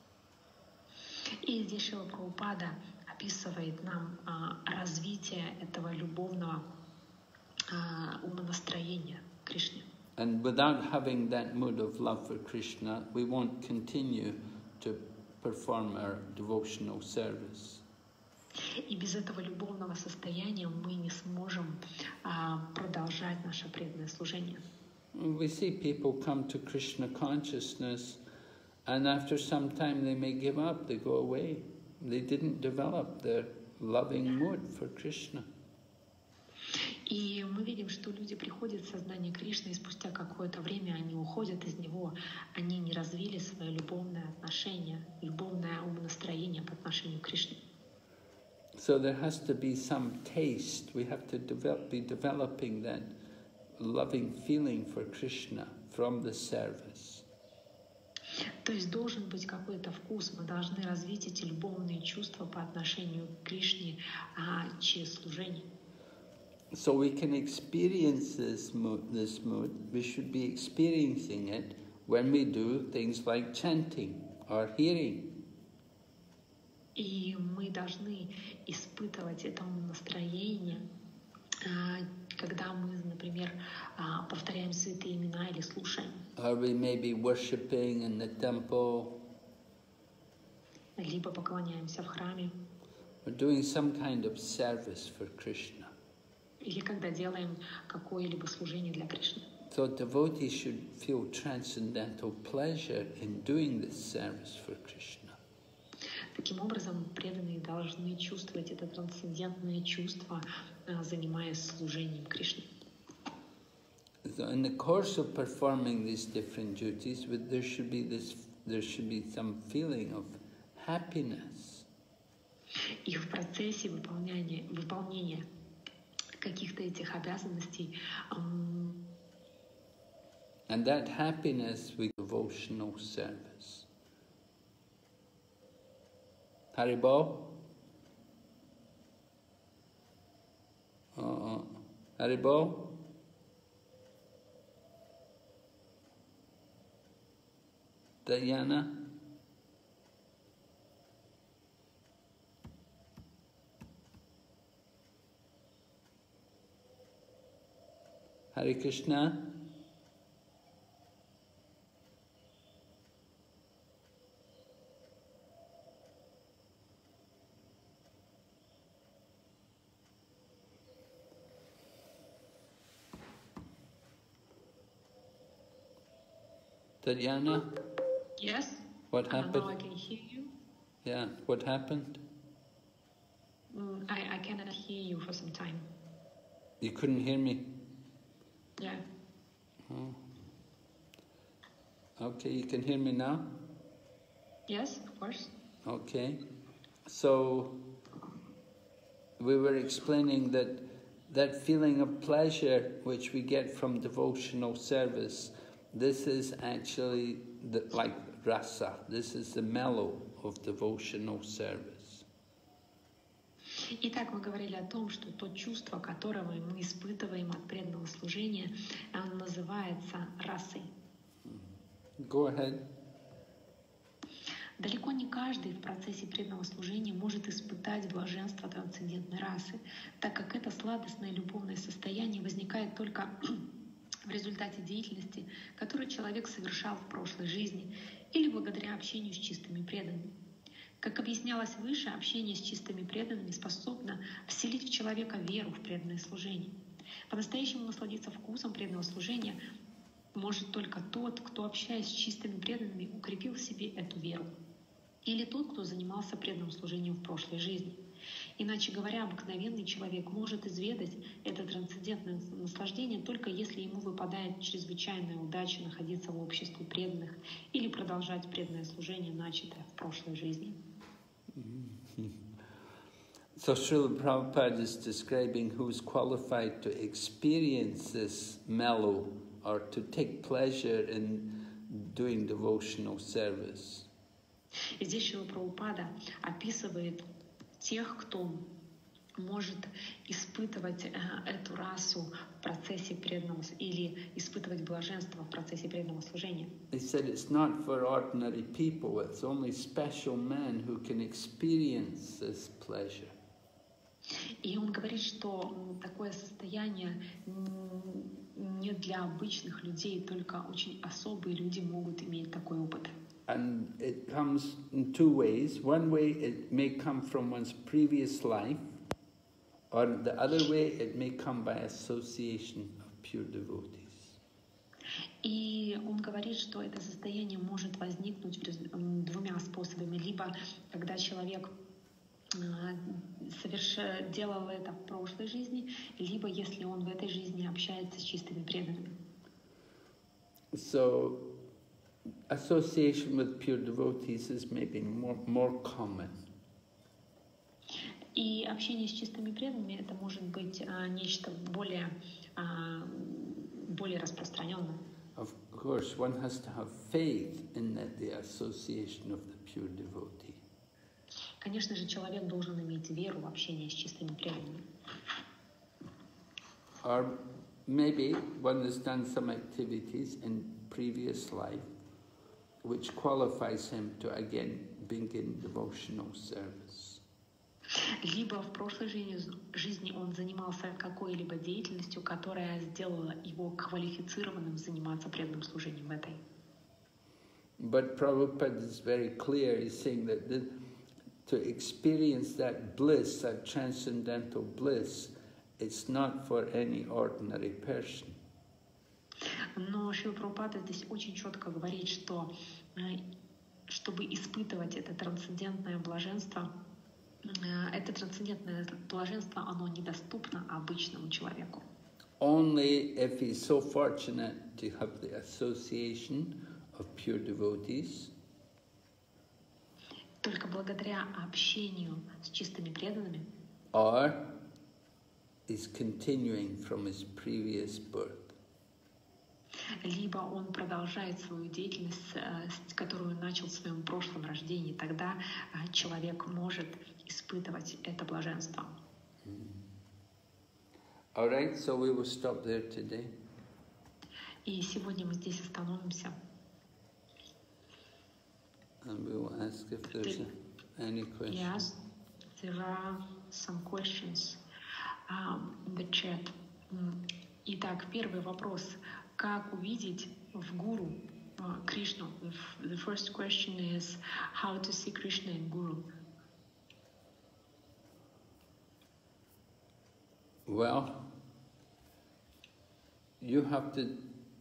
И здесь Шрила Прабхупада описывает нам а, развитие этого любовного а, умонастроения Кришне. And without having that mood of love for Krishna, we won't continue to perform our devotional service. И без этого любовного состояния мы не сможем а, продолжать наше преданное служение. We see people come to Krishna consciousness, and after some time they may give up, they go away. They didn't develop their loving mood for Krishna. И мы видим, что люди приходят в сознание Кришны, и спустя какое-то время они уходят из него. Они не развили свое любовное отношение, любовное умонастроение по отношению к Кришне. So there has to be some taste. We have to develop, be developing that loving feeling for Krishna from the service. То есть должен быть какой-то вкус. Мы должны развить эти любовные чувства по отношению к Кришне а, через служение. So we can experience this mood, this mood. We should be experiencing it when we do things like chanting or hearing. И мы должны испытывать это настроение, когда мы, например, повторяем святые имена или слушаем. Or we may be worshipping in the temple. Либо поклоняемся в храме. We're doing some kind of service for Krishna. Или когда делаем какое-либо служение для Кришны. So devotees should feel transcendental pleasure in doing this service for Krishna. Таким образом, преданные должны чувствовать это трансцендентное чувство, занимаясь служением Кришне. So in the course of performing these different duties, there should be this, there should be some feeling of happiness. И в процессе выполнения, выполнения каких-то этих обязанностей. Um, and that happiness with devotional service. Haribol? Uh, Haribol? Diana? Hare Krishna? Tatiana? Yes? What happened? Uh, now I can hear you. Yeah, what happened? Mm, I, I cannot hear you for some time. You couldn't hear me? Yeah. Oh. Okay, you can hear me now? Yes, of course. Okay. So, we were explaining that that feeling of pleasure which we get from devotional service, this is actually the, like rasa. This is the mellow of devotional service. Итак, мы говорили о том, что то чувство, которое мы испытываем от преданного служения, оно называется расой. Go ahead. Далеко не каждый в процессе преданного служения может испытать блаженство трансцендентной расы, так как это сладостное любовное состояние возникает только в результате деятельности, которую человек совершал в прошлой жизни или благодаря общению с чистыми преданными. Как объяснялось выше, общение с чистыми преданными способно вселить в человека веру в преданное служение. По-настоящему насладиться вкусом преданного служения может только тот, кто, общаясь с чистыми преданными, укрепил в себе эту веру. Или тот, кто занимался преданным служением в прошлой жизни. Иначе говоря, обыкновенный человек может изведать это трансцендентное наслаждение только если ему выпадает чрезвычайная удача находиться в обществе преданных или продолжать преданное служение, начатое в прошлой жизни. So Srila Prabhupada is describing who's qualified to experience this mellow or to take pleasure in doing devotional service. И здесь Шрила Прабхупада описывает тех, кто может испытывать э, эту расу в процессе преданного или испытывать блаженство в процессе преданного служения. He said it's not for ordinary people, it's only special men who can experience this pleasure. И он говорит, что такое состояние не для обычных людей, только очень особые люди могут иметь такой опыт. And it comes in two ways. One way it may come from one's previous life, or the other way it may come by association of pure devotees. И он говорит, что это состояние может возникнуть двумя способами. Либо когда человек соверш... делал это в прошлой жизни, либо если он в этой жизни общается с чистыми преданными. So, association with pure devotees is maybe more, more common. И общение с чистыми преданными это может быть а, нечто более, а, более распространенное. Of course, one has to have faith in the, the association of the pure devotee. Конечно же, человек должен иметь веру в общение с чистыми преданными. Or maybe one has done some activities in previous life which qualifies him to again begin devotional service. Либо в прошлой жизни он занимался какой-либо деятельностью, которая сделала его квалифицированным заниматься преданным служением этой. But Prabhupada is very clear, he's saying that the, to experience that bliss, that transcendental bliss, it's not for any ordinary person. Но Шрила Прабхупада здесь очень четко говорит, что чтобы испытывать это трансцендентное блаженство, это трансцендентное блаженство, оно недоступно обычному человеку. Only if he's so fortunate to have the association of pure devotees, только благодаря общению с чистыми преданными, or is continuing from his previous birth. Либо он продолжает свою деятельность, которую начал в своем прошлом рождении, тогда человек может испытывать это блаженство. All right, so we will stop there today. И сегодня мы здесь остановимся. And we will ask if there's any questions. Yes, there are some questions um, in the chat. Итак, первый вопрос. Как увидеть в гуру uh, Кришну? The first question is how to see Krishna in Guru. Well, you have to,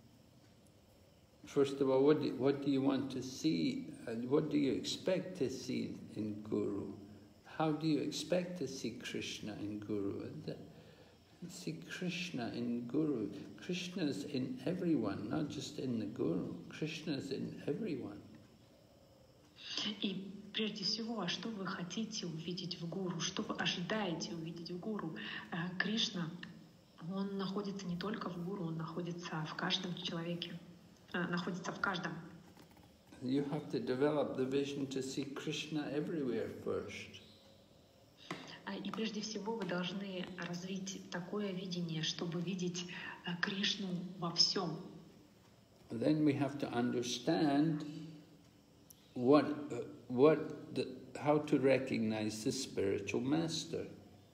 first of all, what do, what do you want to see? And what do you expect to see in Guru? How do you expect to see Krishna in Guru? See Krishna in Guru. Krishna is in everyone, not just in the Guru. Krishna is in everyone. И прежде всего, а что вы хотите увидеть в гуру? Что вы ожидаете увидеть в гуру? Кришна Он находится не только в гуру, он находится в каждом человеке, э, находится в каждом. You have to develop the vision to see Krishna everywhere first. И прежде всего вы должны развить такое видение, чтобы видеть Кришну во всем. Then we have to understand what, uh, what the, how to recognize the spiritual master.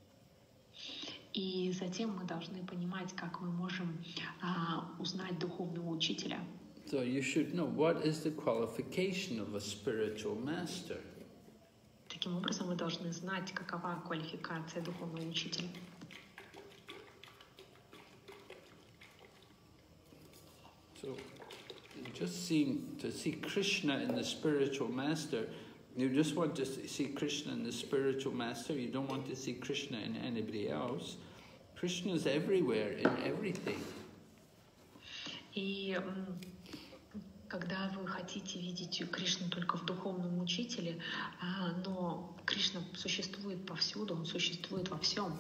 И затем мы должны понимать, как мы можем а, узнать духовного учителя. So you should know what is the qualification of a spiritual master. Таким образом, вы должны знать, какова квалификация духовного учителя. So, just seeing to see Krishna in the spiritual master, you just want to see Krishna in the spiritual master. You don't want to see Krishna in anybody else. Krishna is everywhere in everything. И когда вы хотите видеть Кришну только в духовном учителе, но Кришна существует повсюду, он существует во всем.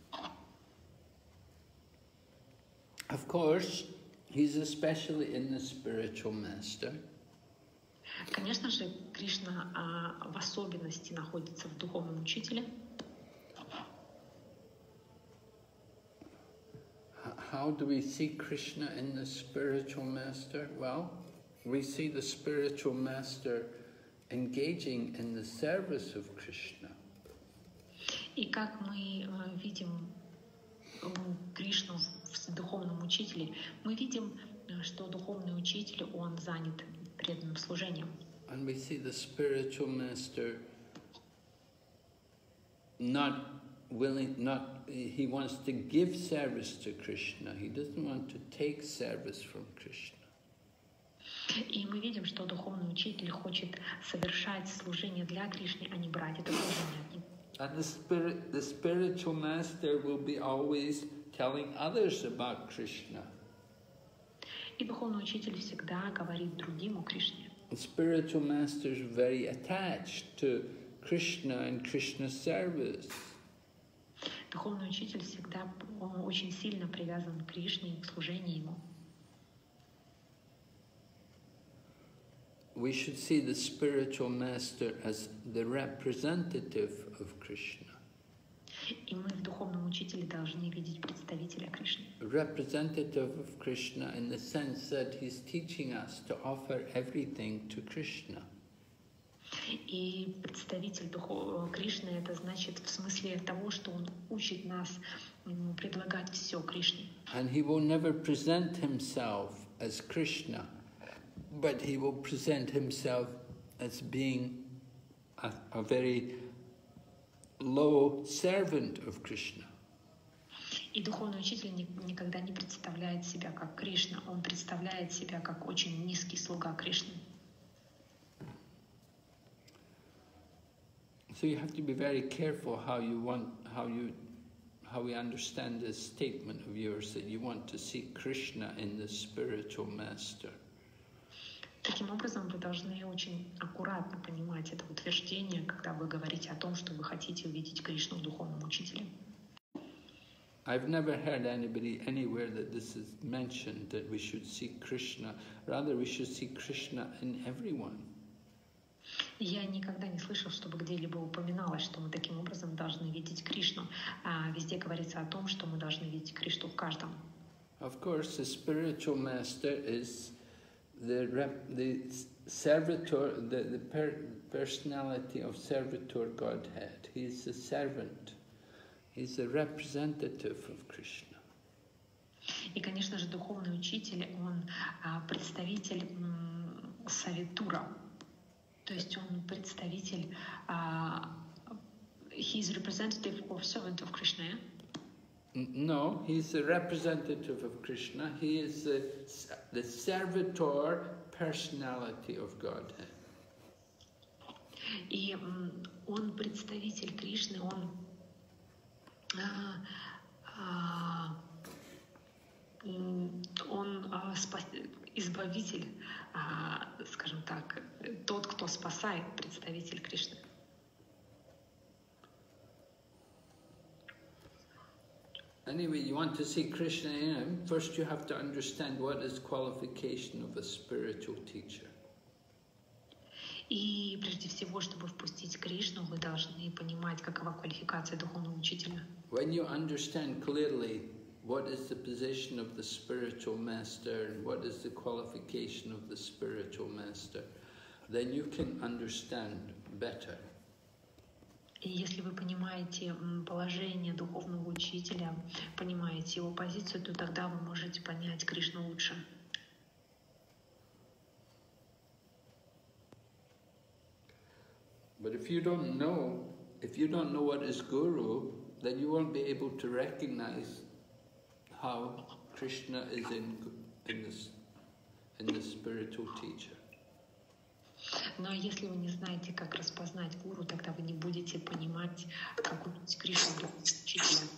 Of course, he's especially in the spiritual master. Конечно же, Кришна а, в особенности находится в духовном учителе. How do we see Krishna in the spiritual master? Well, we see the spiritual master engaging in the service of Krishna. И как мы э, видим э, Кришну в духовном учителе, мы видим, что духовный учитель, он занят преданным служением. And we see the spiritual master not willing, not, he wants to give service to Krishna. He doesn't want to take service from Krishna. И мы видим, что духовный учитель хочет совершать служение для Кришны, а не брать это служение от него. And the spirit, the spiritual master will be always telling others about Krishna. И духовный учитель всегда говорит другим о Кришне. The spiritual master is very attached to Krishna and Krishna's service. Духовный учитель всегда он очень сильно привязан к Кришне и к служению ему. We should see the spiritual master as the representative of Krishna. И мы в духовном учителе должны видеть представителя Кришны. Representative of Krishna in the sense that he's teaching us to offer everything to Krishna. И представитель духов... Кришны, это значит в смысле того, что он учит нас предлагать все Кришне. And he will never present himself as Krishna, but he will present himself as being a, a very low servant of Krishna. И духовный учитель никогда не представляет себя как Кришна, он представляет себя как очень низкий слуга Кришны. So you have to be very careful how you want, how you, how we understand this statement of yours that you want to see Krishna in the spiritual master. Таким образом, вы должны очень аккуратно понимать это утверждение, когда вы говорите о том, что вы хотите увидеть Кришну в духовном учителе. I've never heard anybody anywhere that this is mentioned, that we should see Krishna. Rather, we should see Krishna in everyone. Я никогда не слышал, чтобы где-либо упоминалось, что мы таким образом должны видеть Кришну. А везде говорится о том, что мы должны видеть Кришну в каждом. Of course, the spiritual master is the rep, the servitor, the, the per, personality of servitor Godhead. He is the servant. He is the representative of Krishna. И, конечно же, духовный учитель, он а, представитель м, Савитура. То есть он представитель, uh, he is representative of servant of Krishna. Yeah? No, he's the representative of Krishna. He is the, the servitor personality of Godhead. И um, он представитель Кришны, он uh, uh, он uh, спас, избавитель, uh, скажем так, тот, кто спасает, представитель Кришны. Anyway, you want to see Krishna in him, first you have to understand what is qualification of a spiritual teacher. И прежде всего, чтобы впустить Кришну, вы должны понимать, какова квалификация духовного учителя. When you understand clearly what is the position of the spiritual master and what is the qualification of the spiritual master, then you can understand better. И если вы понимаете положение духовного учителя, понимаете его позицию, то тогда вы можете понять Кришну лучше. But if you don't know, if you don't know what is Guru, then you won't be able to recognize how Krishna is in in this in the spiritual teacher. Но если вы не знаете, как распознать гуру, тогда вы не будете понимать, как увидеть Кришну в духовном учителе.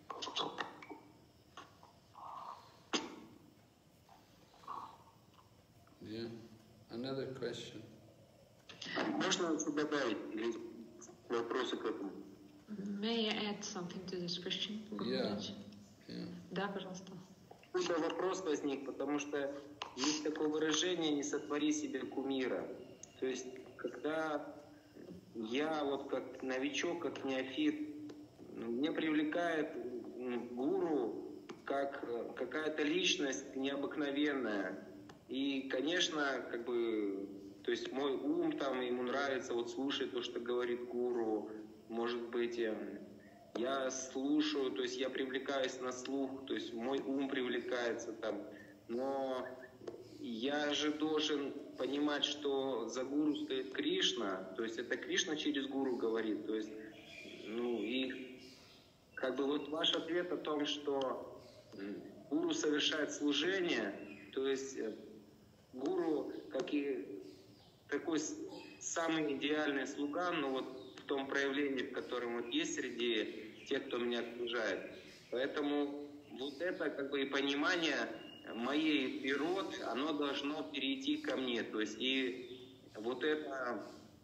Yeah. Another question. Можно еще добавить или вопросы к этому? May I add something to this question? Yeah. Yeah. Да, пожалуйста. Какой-то вопрос возник, потому что есть такое выражение «не сотвори себе кумира». То есть, когда я вот как новичок, как неофит, меня привлекает гуру как какая-то личность необыкновенная. И, конечно, как бы, то есть мой ум там, ему нравится вот слушать то, что говорит гуру. Может быть, я слушаю, то есть я привлекаюсь на слух, то есть мой ум привлекается там. Но я же должен понимать, что за гуру стоит Кришна, то есть это Кришна через гуру говорит. То есть, ну и как бы вот ваш ответ о том, что гуру совершает служение, то есть гуру, как и такой самый идеальный слуга, но вот в том проявлении, в котором вот есть среди тех, кто меня окружает. Поэтому вот это как бы и понимание моей природы, оно должно перейти ко мне. То есть и вот это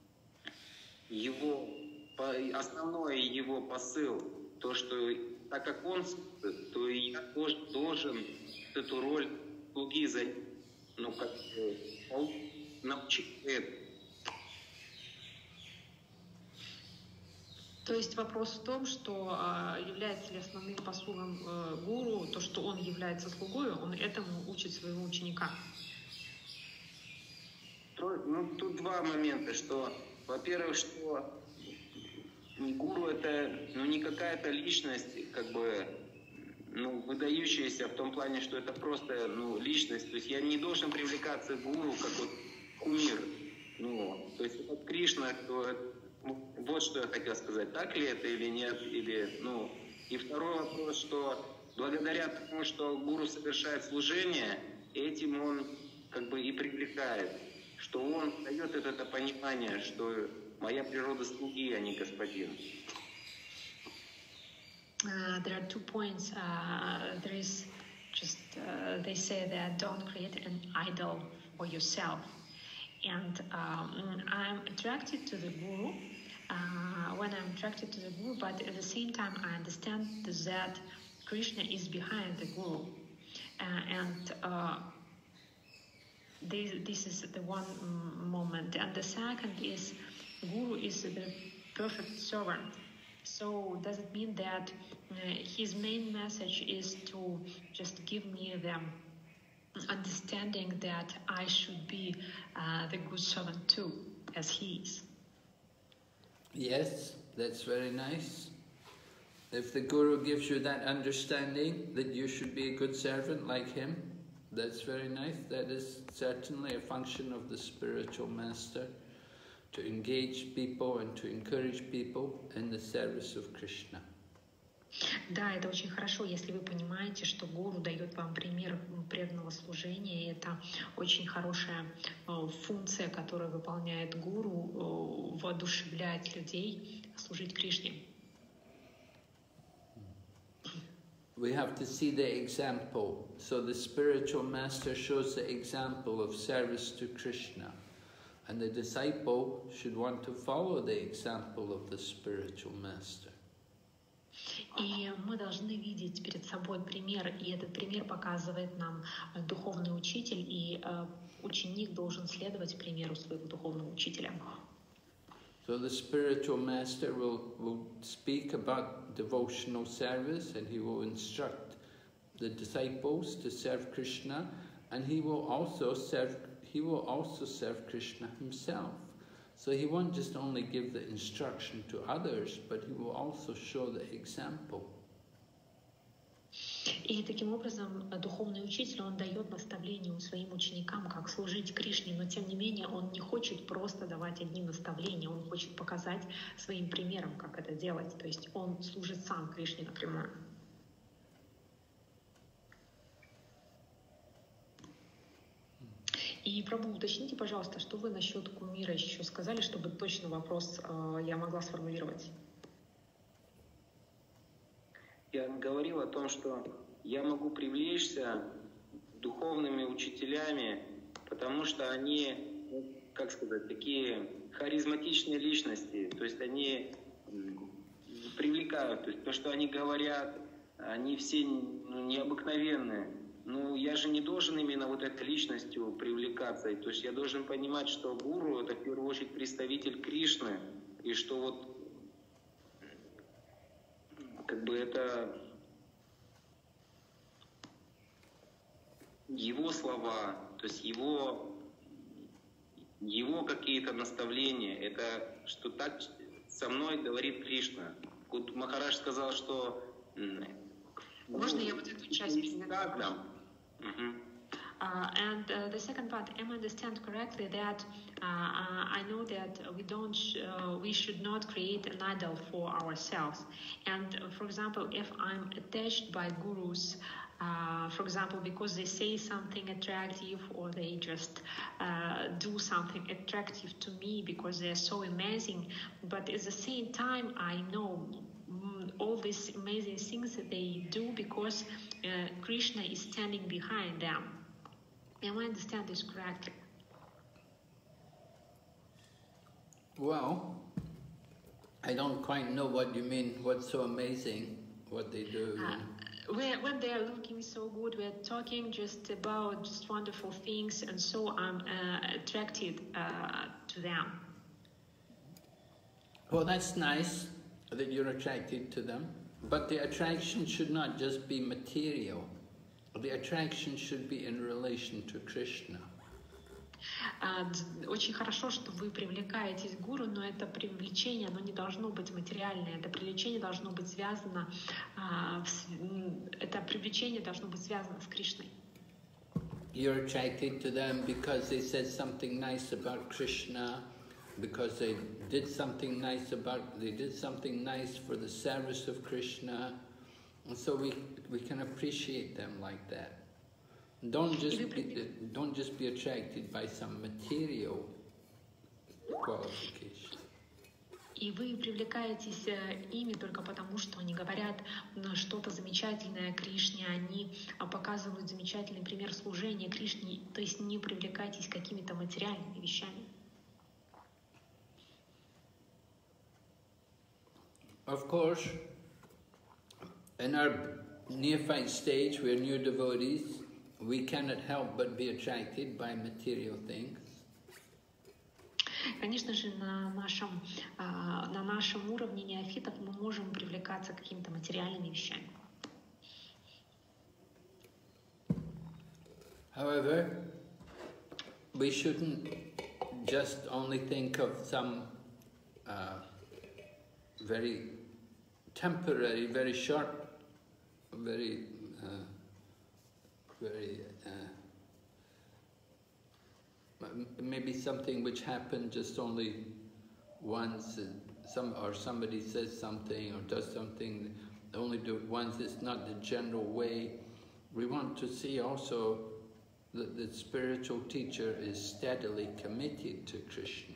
его, основной его посыл, то, что так как он, то и я тоже должен эту роль слуги занять, ну, как научить это. То есть вопрос в том, что э, является ли основным послугом э, гуру то, что он является слугой, он этому учит своего ученика. Ну, тут два момента, что, во-первых, что гуру это, ну, не какая-то личность, как бы, ну, выдающаяся в том плане, что это просто, ну, личность. То есть я не должен привлекаться к гуру как вот кумир. Ну, то есть это Кришна, то вот что я хотел сказать, так ли это или нет, или, ну, и второй вопрос, что благодаря тому, что гуру совершает служение, этим он как бы и привлекает, что он дает это, это понимание, что моя природа слуги, а не господин. Uh, there are two points. Uh, there is just, uh, they say that don't create an idol for yourself. And um, I'm attracted to the guru uh, when I'm attracted to the guru, but at the same time I understand that Krishna is behind the guru. Uh, and uh, this, this is the one moment. And the second is guru is the perfect servant. So does it mean that uh, his main message is to just give me the understanding that I should be uh, the good servant too, as he is? Yes, that's very nice. If the Guru gives you that understanding that you should be a good servant like him, that's very nice. That is certainly a function of the spiritual master, to engage people and to encourage people in the service of Krishna. Да, это очень хорошо, если вы понимаете, что гуру дает вам пример преданного служения, и это очень хорошая э, функция, которую выполняет гуру, э, воодушевлять людей служить Кришне. We have to see the example. So the spiritual master shows the example of service to Krishna. And the disciple should want to follow the example of the spiritual master. И мы должны видеть перед собой пример, и этот пример показывает нам духовный учитель, и ученик должен следовать примеру своего духовного учителя. So the spiritual master will, will speak about devotional service, and he will instruct the disciples to serve Krishna, and he will also serve he will also serve Krishna himself. So he won't just only give the instruction to others, but he will also show the example. И таким образом духовный учитель, он дает наставления своим ученикам, как служить Кришне, но тем не менее он не хочет просто давать одни наставления, он хочет показать своим примером, как это делать. То есть он служит сам Кришне напрямую. И, Прабху, уточните, пожалуйста, что вы насчет кумира еще сказали, чтобы точно вопрос э, я могла сформулировать. Я говорил о том, что я могу привлечься духовными учителями, потому что они, как сказать, такие харизматичные личности, то есть они привлекают, то есть то, что они говорят, они все ну, необыкновенные. Ну, я же не должен именно вот этой личностью привлекаться. То есть я должен понимать, что гуру — это в первую очередь представитель Кришны, и что вот как бы это его слова, то есть его, его какие-то наставления, это что так со мной говорит Кришна. Вот Махарадж сказал, что можно я вот эту часть передам? Mm-hmm. Uh, and uh, the second part, am I understand correctly that uh, uh, I know that we don't, sh uh, we should not create an idol for ourselves. And uh, for example, if I'm attached by gurus, uh, for example, because they say something attractive or they just uh, do something attractive to me because they're so amazing, but at the same time, I know all these amazing things that they do because uh, Krishna is standing behind them. Am I understand this correctly? Well, I don't quite know what you mean. What's so amazing? What they do? Uh, when, when they are looking so good, we're talking just about just wonderful things, and so I'm uh, attracted uh, to them. Well, that's nice that you're attracted to them, but the attraction should not just be material. The attraction should be in relation to Krishna. Очень хорошо, что вы привлекаетесь к гуру, но это привлечение, оно не должно быть материальное. Это привлечение должно быть связано, это привлечение должно быть связано с Кришной. You're attracted to them because they said something nice about Krishna, because they did something nice about, they did something nice for the service of Krishna, and so we we can appreciate them like that. Don't just be, don't just be attracted by some material qualification. И вы привлекаетесь ими только потому, что они говорят что-то замечательное Кришне, они показывают замечательный пример служения Кришне, то есть не привлекайтесь какими-то материальными вещами. Of course, in our neophyte stage, we're new devotees, we cannot help but be attracted by material things. Конечно же, на нашем, на нашем уровне неофитов мы можем привлекаться какими-то материальными вещами. However, we shouldn't just only think of some uh, very temporary, very short, very, uh, very, uh, maybe something which happened just only once, uh, some or somebody says something or does something, only do it once. It's not the general way. We want to see also that the spiritual teacher is steadily committed to Krishna.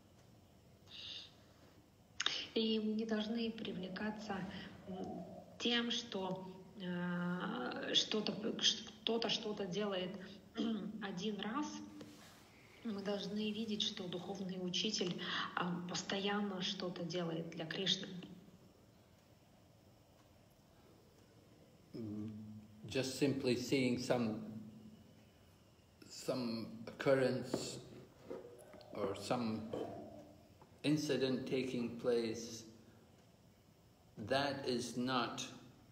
И мы не должны привлекаться тем, что что-то кто-то что-то делает один раз. Мы должны видеть, что духовный учитель постоянно что-то делает для Кришны. just simply seeing some some occurrence or some incident taking place, that is not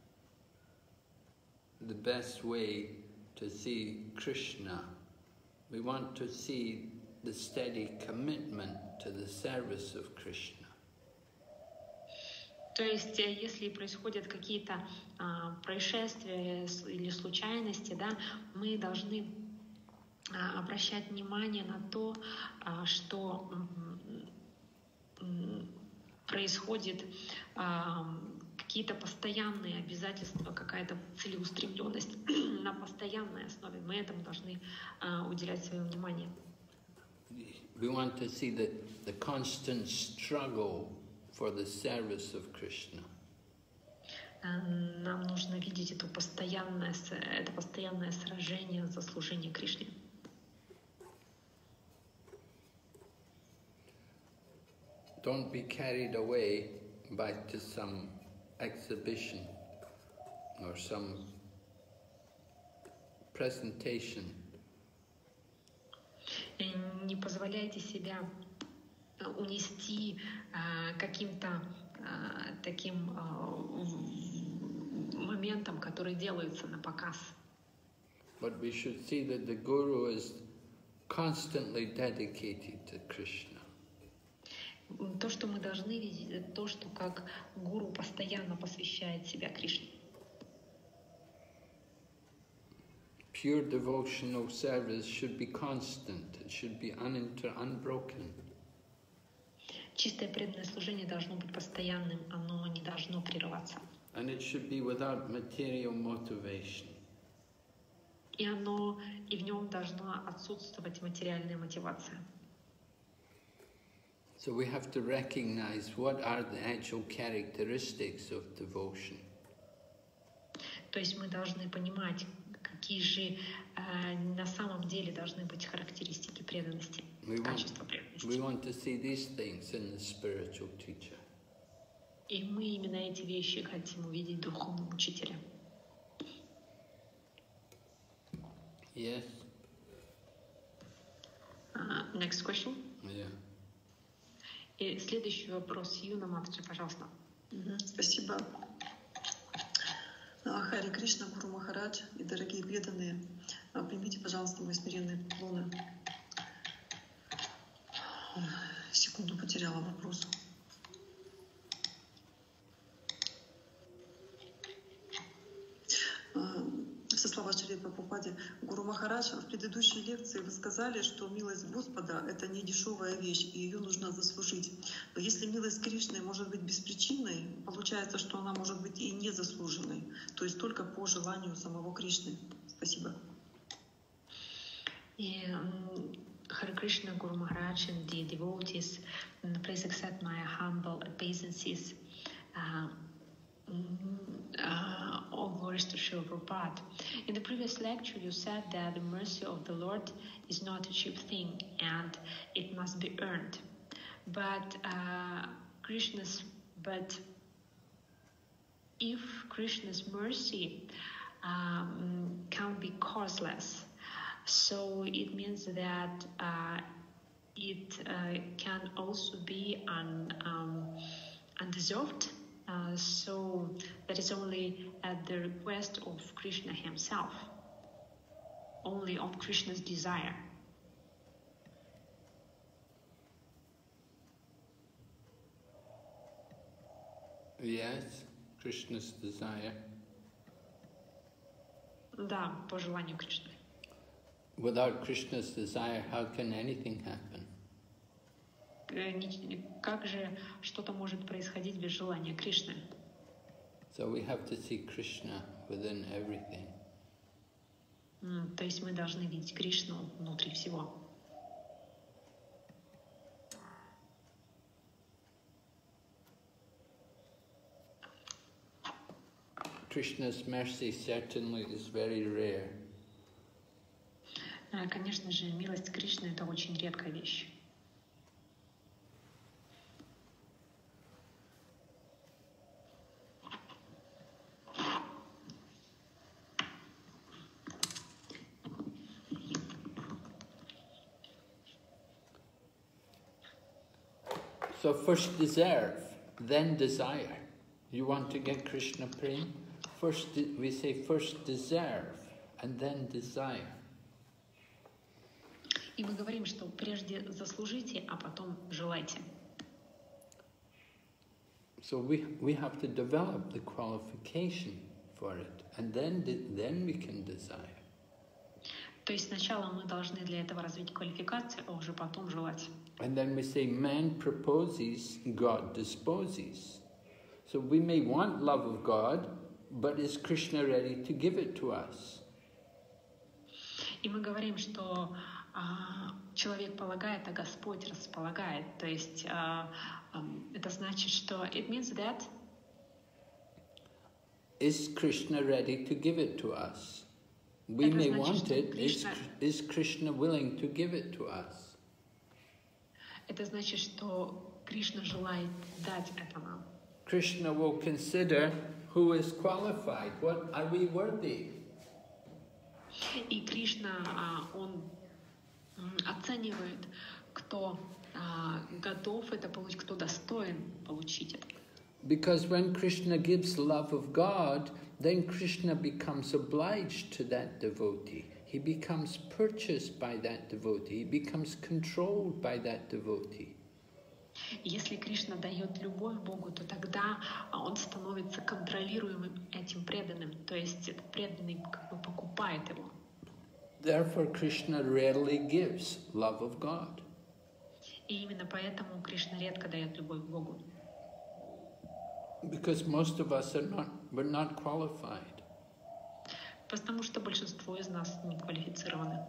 the best way to see Krishna. We want to see the steady commitment to the service of Krishna. То есть, если происходят какие-то а, происшествия или случайности, да, мы должны а, обращать внимание на то, а, что м, происходит а, какие-то постоянные обязательства, какая-то целеустремленность на постоянной основе. Мы этому должны а, уделять свое внимание. We want to see the, the constant struggle for the service of Krishna. Нам нужно видеть это постоянное, это постоянное сражение за служение Кришне. Don't be carried away by just some exhibition or some presentation. Не позволяйте себя унести а, каким-то а, таким а, моментом, который делается на показ. But we should see that the Guru is constantly dedicated to Krishna. То, что мы должны видеть, это то, что как гуру постоянно посвящает себя Кришне. Pure devotional service should be constant. It should be uninter unbroken. Чистое преданное служение должно быть постоянным, оно не должно прерываться. And it should be without material motivation. И оно, и в нем должна отсутствовать материальная мотивация. So we have to recognize what are the actual characteristics of devotion. То есть мы должны понимать, какие же э, на самом деле должны быть характеристики преданности, We качества want, преданности. we want to see these things in the spiritual teacher. И мы именно эти вещи хотим увидеть в духовном учителе. Yes? Uh, next question. Yeah. И следующий вопрос Юна Матаджи, пожалуйста. Мгм, спасибо. А, Хари Кришна, Гуру Махарадж и дорогие преданные, а, примите, пожалуйста, мои смиренные поклоны. Секунду потеряла вопрос. А, Все слова Шри Прабхупаде. Гуру Махарадж, в предыдущей лекции вы сказали, что милость Господа — это не дешевая вещь, и ее нужно заслужить. Но если милость Кришны может быть беспричинной, получается, что она может быть и незаслуженной, то есть только по желанию самого Кришны. Спасибо. И, м, Hare Krishna, Guru Maharaj and the devotees, mm, please accept my humble obeisances. Uh, mm, uh, all glories to Srila Prabhupada. In the previous lecture, you said that the mercy of the Lord is not a cheap thing and it must be earned. But uh, Krishna's, but if Krishna's mercy um, can be causeless, so it means that uh, it uh, can also be un, um, undeserved. Uh, so that is only at the request of Krishna himself, only on Krishna's desire. Yes, Krishna's desire. Да, по желанию Кришны. Without Krishna's desire, how can anything happen? Э, ни- Как же что-то может происходить без желания Кришны? So we have to see Krishna within everything. М, То есть мы должны видеть Кришну внутри всего. Krishna's mercy certainly is very rare. Э, Конечно же, милость Кришны — это очень редкая вещь. So first deserve, then desire. You want to get Krishna Prem? First, we say first deserve, and then desire. И мы говорим, что прежде заслужите, а потом желайте. So we, we have to develop the qualification for it, and then, then we can desire. То есть сначала мы должны для этого развить квалификацию, а уже потом желать. And then we say, man proposes, God disposes. So we may want love of God, but is Krishna ready to give it to us? И мы говорим, что а, человек полагает, а Господь располагает. То есть а, а, это значит, что it means that is Krishna ready to give it to us? We это may значит, want что it. Is, Кришна, is Krishna willing to give it to us? это значит, что Кришна желает дать это нам. Krishna will consider who is qualified. What are we worthy? И Кришна, а, он м, оценивает, кто а, готов это получить, кто достоин получить это. Because when Krishna gives love of God, then Krishna becomes obliged to that devotee. He becomes purchased by that devotee. He becomes controlled by that devotee. Если Кришна дает любовь Богу, то тогда он становится контролируемым этим преданным, то есть этот преданный как бы покупает его. Therefore, Krishna rarely gives love of God. И именно поэтому Кришна редко дает любовь к Богу. Because most of us are not, we're not qualified. Потому что большинство из нас не квалифицированы.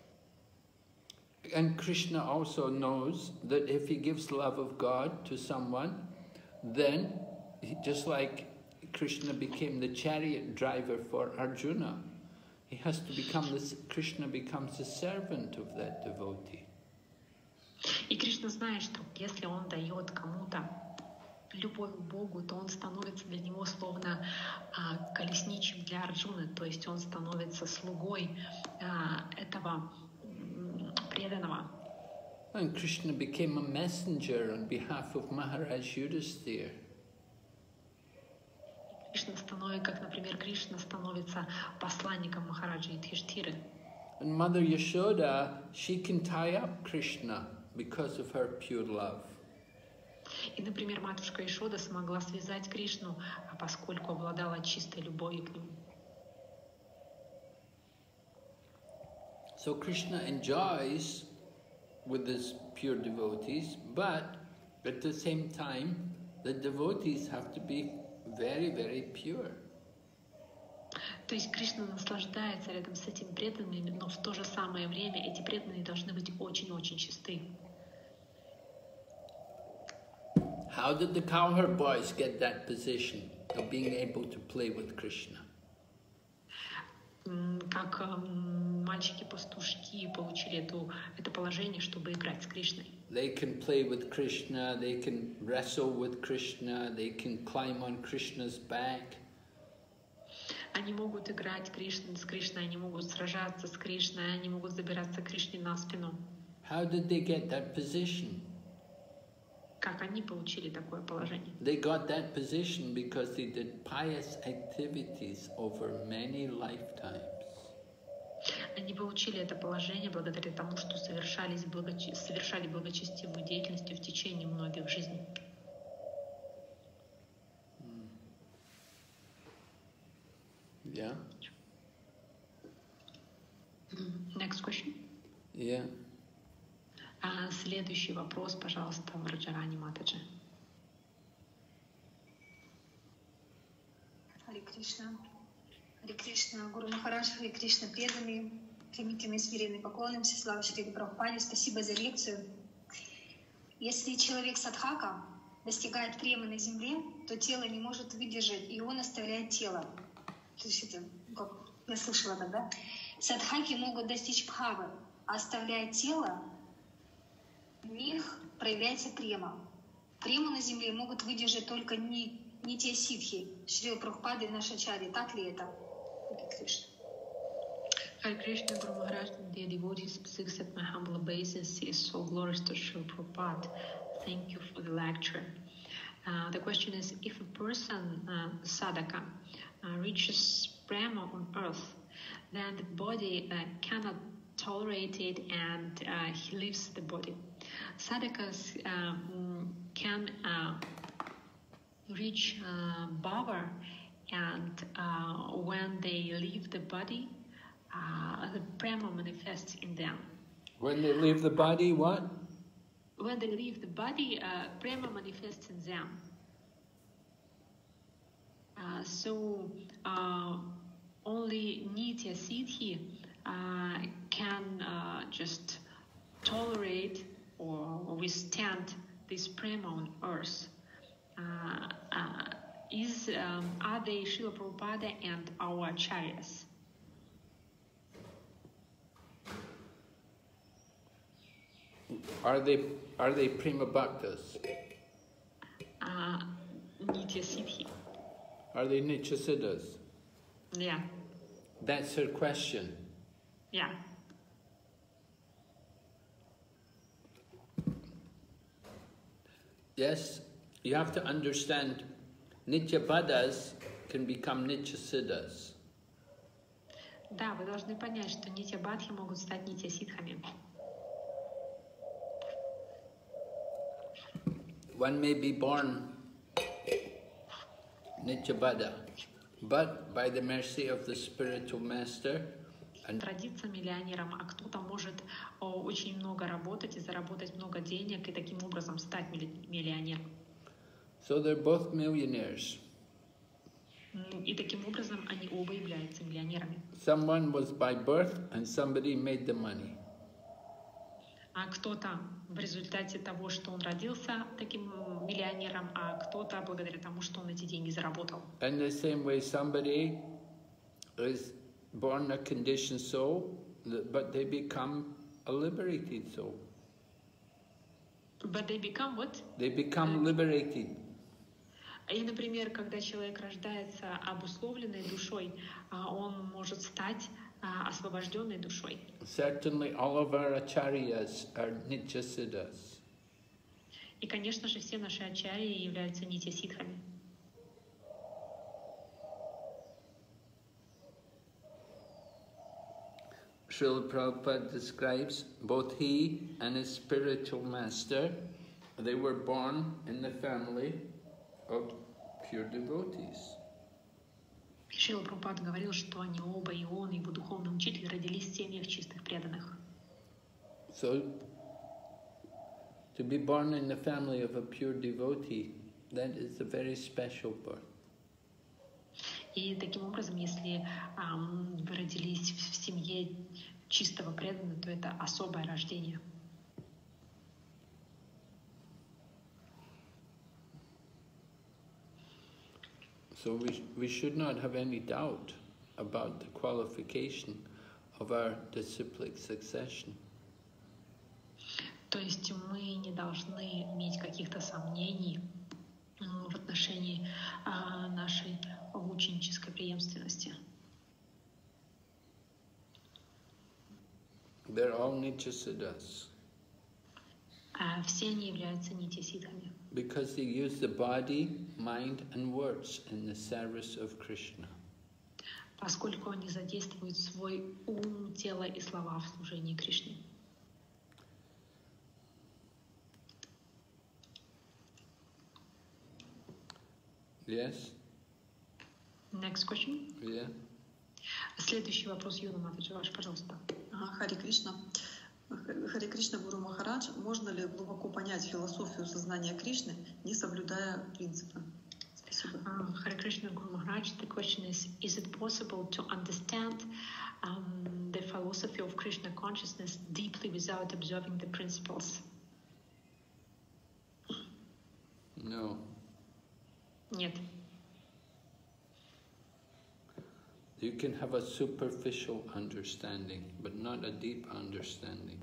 And Krishna also knows that if he gives love of God to someone, then, he, just like Krishna became the chariot driver for Arjuna, he has to become this, Krishna becomes the servant of that devotee. И Кришна знает, что если он дает кому-то любовь к Богу, то он становится для него словно а, колесничим для Арджуны, то есть он становится слугой а, этого м, преданного. And Krishna became a messenger on behalf of Maharaj Yudhisthira. Кришна становится, как, например, Кришна становится посланником Махараджи Юдхиштхиры. And Mother Yashoda, she can tie up Krishna because of her pure love. И, например, матушка Ишода смогла связать Кришну, а поскольку обладала чистой любовью к нему. So Krishna enjoys with his pure devotees, but at the same time, the devotees have to be very, very pure. То есть Кришна наслаждается рядом с этим преданными, но в то же самое время эти преданные должны быть очень-очень чисты. How did the cowherd boys get that position of being able to play with Krishna? Как м, мальчики-пастушки получили эту, это положение, чтобы играть с Кришной. They can play with Krishna, they can wrestle with Krishna, they can climb on Krishna's back. Они могут играть Кришна, с Кришной, они могут сражаться с Кришной, они могут забираться Кришне на спину. How did they get that position? Как они получили такое положение? They got that position because they did pious activities over many lifetimes. Они получили это положение благодаря тому, что совершались благочи... совершали благочестивую деятельность в течение многих жизней. Yeah? Next question. Yeah. А следующий вопрос, пожалуйста, Раджарани Матаджи. Харе Кришна. Харе Кришна, Гуру Махарадж, Харе Кришна, преданные, примите мои смиренные поклоны, слава Шри Прабхупаде, спасибо за лекцию. Если человек садхака достигает премы на земле, то тело не может выдержать, и он оставляет тело. То есть это, как я слышала тогда, садхаки могут достичь бхавы, а оставляя тело, в них проявляется према. Прему на земле могут выдержать только не, не те ситхи, Шрила Прабхупады и наши ачарьи. Так ли это? Харе Кришна. Hare Krishna, Guru Maharaj, dear devotees, accept my humble obeisance. He is so glorious to Srila Prabhupada. Thank you for the lecture. Uh, the question is, if a person, uh, sadhaka, uh, reaches prema on earth, then the body uh, cannot tolerate it and uh, he leaves the body. Sadhakas um, can uh, reach uh, bhava, and uh, when they leave the body, uh, the prema manifests in them. When they leave the body, what? When they leave the body, uh, prema manifests in them. Uh, so uh, only nitya siddhi uh, can uh, just tolerate or withstand this prema on earth. Uh, uh, is um, are they Srila Prabhupada and our acharyas? Are they are they prima bhaktas? Uh, Nitya Siddhi. Are they nityasiddhas? Yeah. That's her question. Yeah. Yes, you have to understand, nityabadas can become nityasiddhas. Да, вы должны понять, что нитя бадхи могут стать нитя ситхами. One may be born nityabada, but by the mercy of the spiritual master, and Родиться миллионером, а кто-то может о, очень много работать и заработать много денег и таким образом стать милли- миллионером. so they're both millionaires. М, И таким образом они оба являются миллионерами. Someone was by birth and somebody made the money. А кто-то в результате того, что он родился таким миллионером, а кто-то благодаря тому, что он эти деньги заработал. In the same way, somebody is born a conditioned soul, but they become a liberated soul. But they become what? They become liberated. И, например, когда человек рождается обусловленной душой, а, он может стать а, освобожденной душой. Certainly all of our acharyas are nityasiddhas. И, конечно же, все наши ачарьи являются нитя-ситхами. Srila Prabhupada describes both he and his spiritual master, they were born in the family of pure devotees. Шрила Прабхупада говорил, что они оба, и он, и его духовный учитель, родились в семьях чистых преданных. So, to be born in the family of a pure devotee, that is a very special birth. И таким образом, если ам, вы родились в, в семье чистого преданного, то это особое рождение. So we, we should not have any doubt about the qualification of our disciplic succession. То есть мы не должны иметь каких-то сомнений м, в отношении а, нашей ученической преемственности. They're all nityasiddhas А все они являются нитя-ситхами, because they use the body, mind and words in the service of Krishna. поскольку они задействуют свой ум, тело и слова в служении Кришне. Yes? Next question. Yeah? Следующий вопрос, Юна Матаджи, ваш, пожалуйста. Ага, Хари Кришна. Хари Кришна, Гуру Махарадж, можно ли глубоко понять философию сознания Кришны, не соблюдая принципы? Спасибо. Uh, Hare Krishna Guru Maharaj, the question is, is it possible to understand um, the philosophy of Krishna consciousness deeply without observing the principles? No. Нет. You can have a superficial understanding, but not a deep understanding.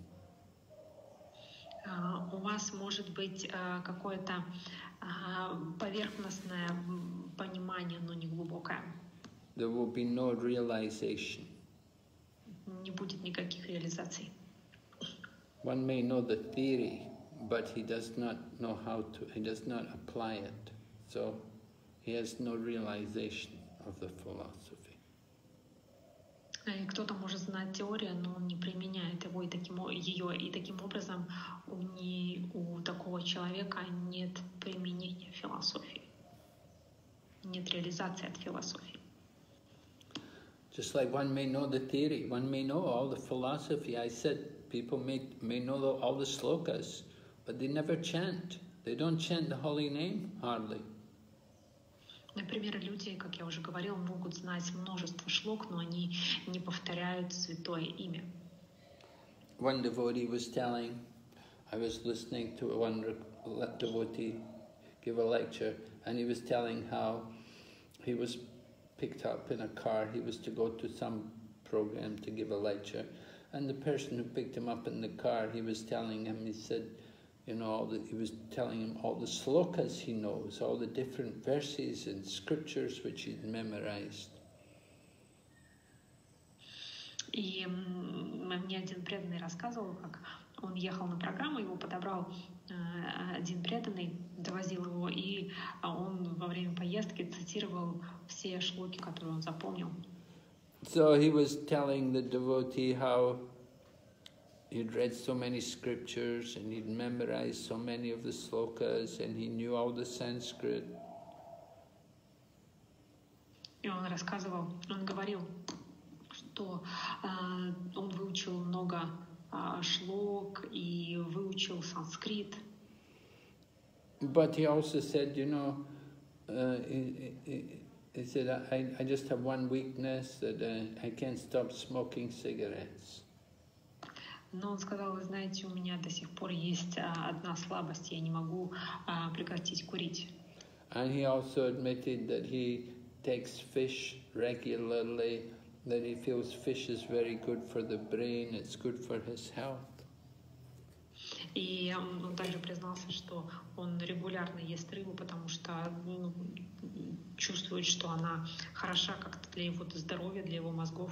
Uh, у вас может быть uh, какое-то uh, поверхностное понимание, но не глубокое. There will be no realization. Не будет никаких реализаций. One may know the theory, but he does not know how to, he does not apply it. So he has no realization of the philosophy. И кто-то может знать теорию, но он не применяет его и таким, ее, и таким образом у, не, у такого человека нет применения философии, нет реализации от философии. Just like one may know the theory, one may know all the philosophy. I said people may, may know the, all the slokas, but they never chant. They don't chant the holy name, hardly. Например, люди, как я уже говорила, могут знать множество шлок, но они не повторяют святое имя. One devotee was telling, I was listening to one devotee give a lecture, and he was telling how he was picked up in a car. He was to go to some program to give a lecture, and the person who picked him up in the car, he was telling him, he said, you know, all the, he was telling him all the slokas he knows, all the different verses and scriptures which he'd memorized. И мне один преданный рассказывал, как он ехал на программу, его подобрал один преданный, довозил его, и он во время поездки цитировал все шлоки, которые он запомнил. So he was telling the devotee how he'd read so many scriptures and he'd memorized so many of the slokas and he knew all the Sanskrit. И он рассказывал, он говорил, что э, он выучил много э, шлок и выучил санскрит. But he also said, you know, uh, he, he, he said, I, I just have one weakness, that uh, I can't stop smoking cigarettes. Но он сказал, вы знаете, у меня до сих пор есть одна слабость, я не могу а, прекратить курить. And he also admitted that he takes fish regularly, that he feels fish is very good for the brain, it's good for his health. И он также признался, что он регулярно ест рыбу, потому что ну, чувствует, что она хороша как-то для его здоровья, для его мозгов.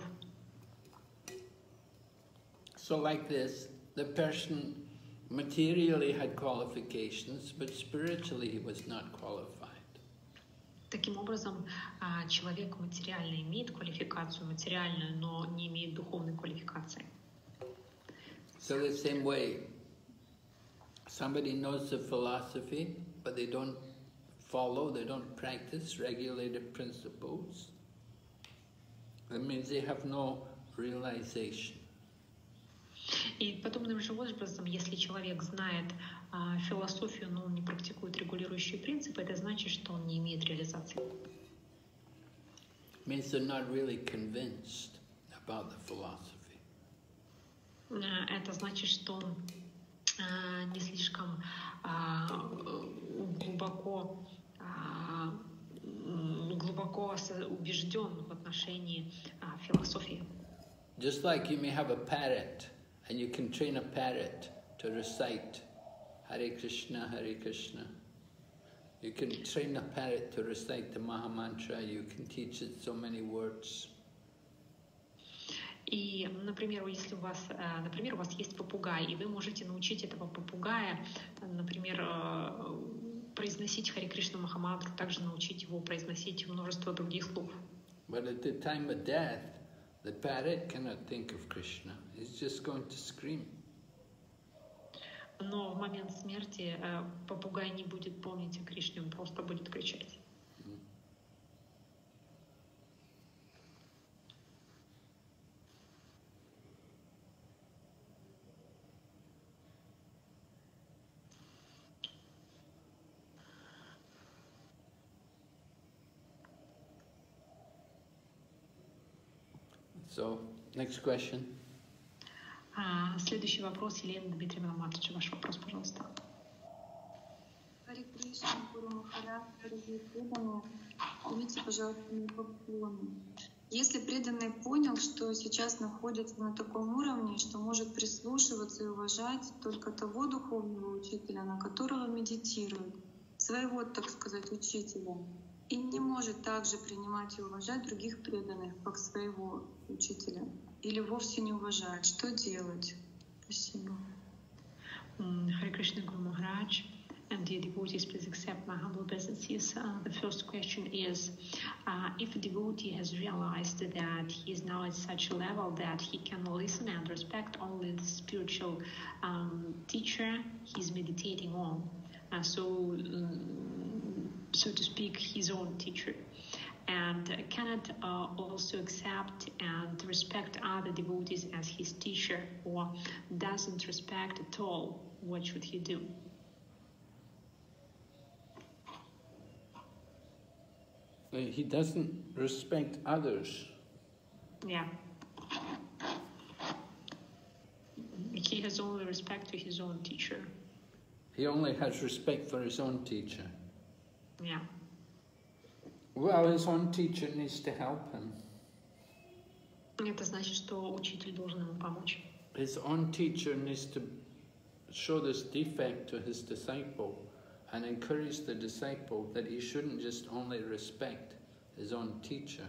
So like this, the person materially had qualifications, but spiritually he was not qualified. Таким образом, человек материально имеет квалификацию материальную, но не имеет духовной квалификации. So the same way, somebody knows the philosophy, but they don't follow, they don't practice regulated principles. That means they have no realization. И подобным же образом, если человек знает а, философию, но он не практикует регулирующие принципы, это значит, что он не имеет реализации. Means they're not really convinced about the philosophy. Это значит, что он а, не слишком а, глубоко, а, глубоко убежден в отношении а, философии. Just like you may have a parrot, and you can train a parrot to recite Hare Krishna, Hare Krishna. You can train a parrot to recite the Maha Mantra, you can teach it so many words. И, например, если у вас, например, у вас есть попугай, и вы можете научить этого попугая, например, произносить Харе Кришна Махамантру, также научить его произносить множество других слов. But at the time of death, the parrot cannot think of Krishna. He's just going to scream. Но в момент смерти попугай не будет помнить о Кришне, он просто будет кричать. So, next question. А, следующий вопрос, Елена Дмитриевна Маточа, ваш вопрос, пожалуйста. Харе Кришна, Гуру Махарадж, дорогие преданные, примите, пожалуйста, мои поклоны. Если преданный понял, что сейчас находится на таком уровне, что может прислушиваться и уважать только того духовного учителя, на которого медитирует, своего, так сказать, учителя, и не может также принимать и уважать других преданных, как своего учителя, или вовсе не уважает, что делать? Спасибо. Hare Krishna Guru Maharaj. And dear devotees, please accept my humble obeisances. Uh, the first question is, uh, if a devotee has realized that he is now at such a level that he can listen and respect only the spiritual um, teacher he's meditating on, uh, so, um, so to speak, his own teacher, and cannot uh, also accept and respect other devotees as his teacher, or doesn't respect at all, what should he do? He doesn't respect others. Yeah. He has only respect to his own teacher. He only has respect for his own teacher. Yeah. Well, his own teacher needs to help him. Это значит, что учитель должен ему помочь. His own teacher needs to show this defect to his disciple and encourage the disciple that he shouldn't just only respect his own teacher.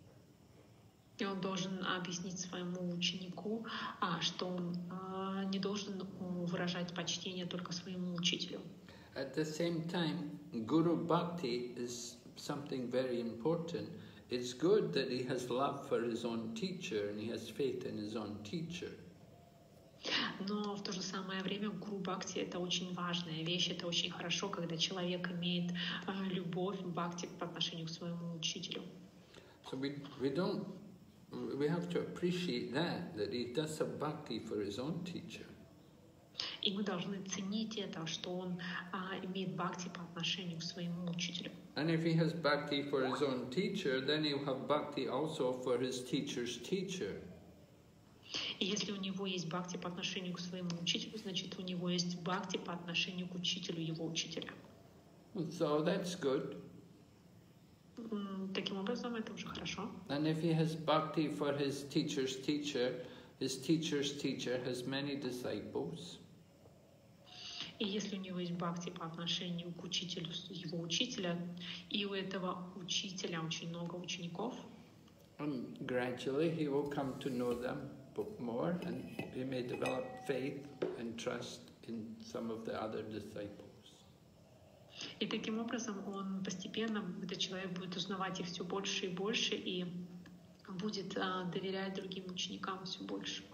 И он должен объяснить своему ученику, что он не должен выражать почтение только своему учителю. At the same time, Guru Bhakti is something very important. It's good that he has love for his own teacher and he has faith in his own teacher. Но в то же самое время Гуру Бхакти — это очень важная вещь, это очень хорошо, когда человек имеет любовь, бхакти по отношению к своему учителю. So we, we don't, we have to appreciate that, that he does have bhakti for his own teacher. И мы должны ценить это, что он а, имеет бхакти по отношению к своему учителю. And if he has bhakti for his own teacher, then he'll have bhakti also for his teacher's teacher. И если у него есть бхакти по отношению к своему учителю, значит, у него есть бхакти по отношению к учителю его учителя. So that's good. Таким образом, это уже хорошо. And if he has bhakti for his teacher's teacher, his teacher's teacher has many disciples. И если у него есть бхакти по отношению к учителю его учителя, и у этого учителя очень много учеников, And gradually he will come to know them more, and he may develop faith and trust in some of the other disciples. И таким образом он постепенно, этот человек будет узнавать их все больше и больше, и будет а, доверять другим ученикам все больше.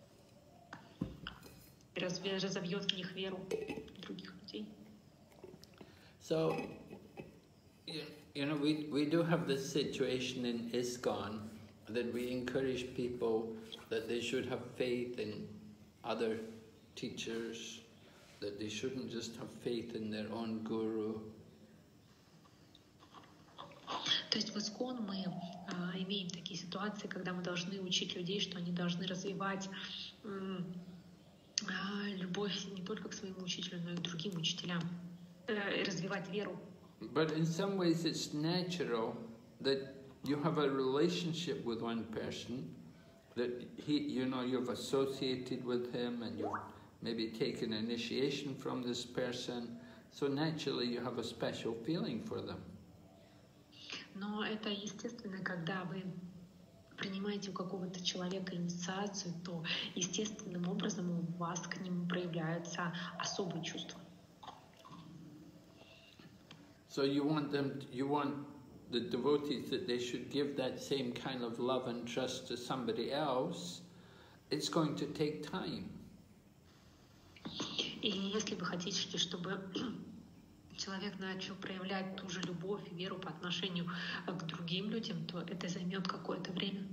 Разве разовьет в них веру других людей. So, you know, we, we do have this situation in ISKCON that we encourage people that they should have faith in other teachers, that they shouldn't just have faith in their own guru. То есть в ISKCON мы а, имеем такие ситуации, когда мы должны учить людей, что они должны развивать м, а, любовь не только к своему учителю, но и к другим учителям, э, развивать веру. But in some ways it's natural that you have a relationship with one person, that he, you know, you've associated with him and you've maybe taken initiation from this person, so naturally you have a special feeling for them. Но это естественно, когда вы принимаете у какого-то человека инициацию, то естественным образом у вас к нему проявляются особые чувства. So you want them, you want the devotees that they should give that same kind of love and trust to somebody else. It's going to take time. И если вы хотите, чтобы человек начал проявлять ту же любовь и веру по отношению к другим людям, то это займет какое-то время.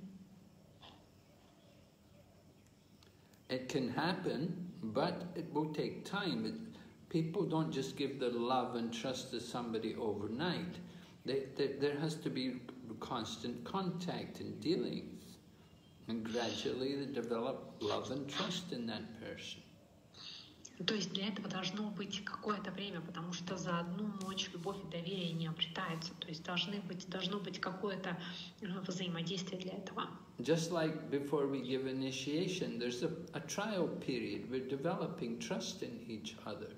It can happen, but it will take time. It, people don't just give their love and trust to somebody overnight. They, they, there has to be constant contact and dealings, and gradually they develop love and trust in that person. То есть для этого должно быть какое-то время, потому что за одну ночь любовь и доверие не обретаются. То есть должны быть, должно быть какое-то взаимодействие для этого. Just like before we give initiation, there's a, a trial period. We're developing trust in each other.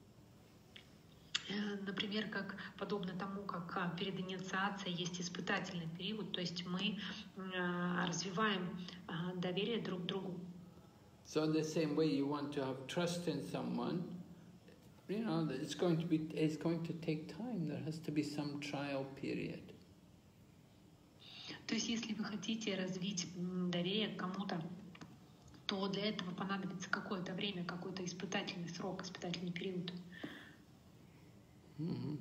Например, как подобно тому, как перед инициацией есть испытательный период, то есть мы развиваем доверие друг к другу. So the same way you want to have trust in someone, you know, it's going to be, it's going to take time. There has to be some trial period. То есть, если вы хотите развить доверие к кому-то, то для этого понадобится какое-то время, какой-то испытательный срок, испытательный период. Mm-hmm.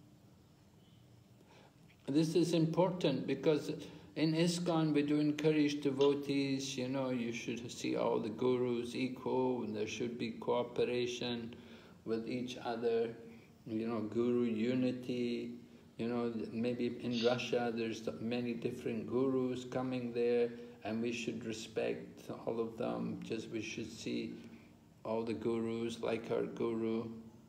This is important because in ISKCON we do encourage devotees, you know, you should see all the gurus equal and there should be cooperation with each other, you know, guru unity. You know, maybe in Russia there's many different gurus coming there and we should respect all of them, just we should see all the gurus like our guru.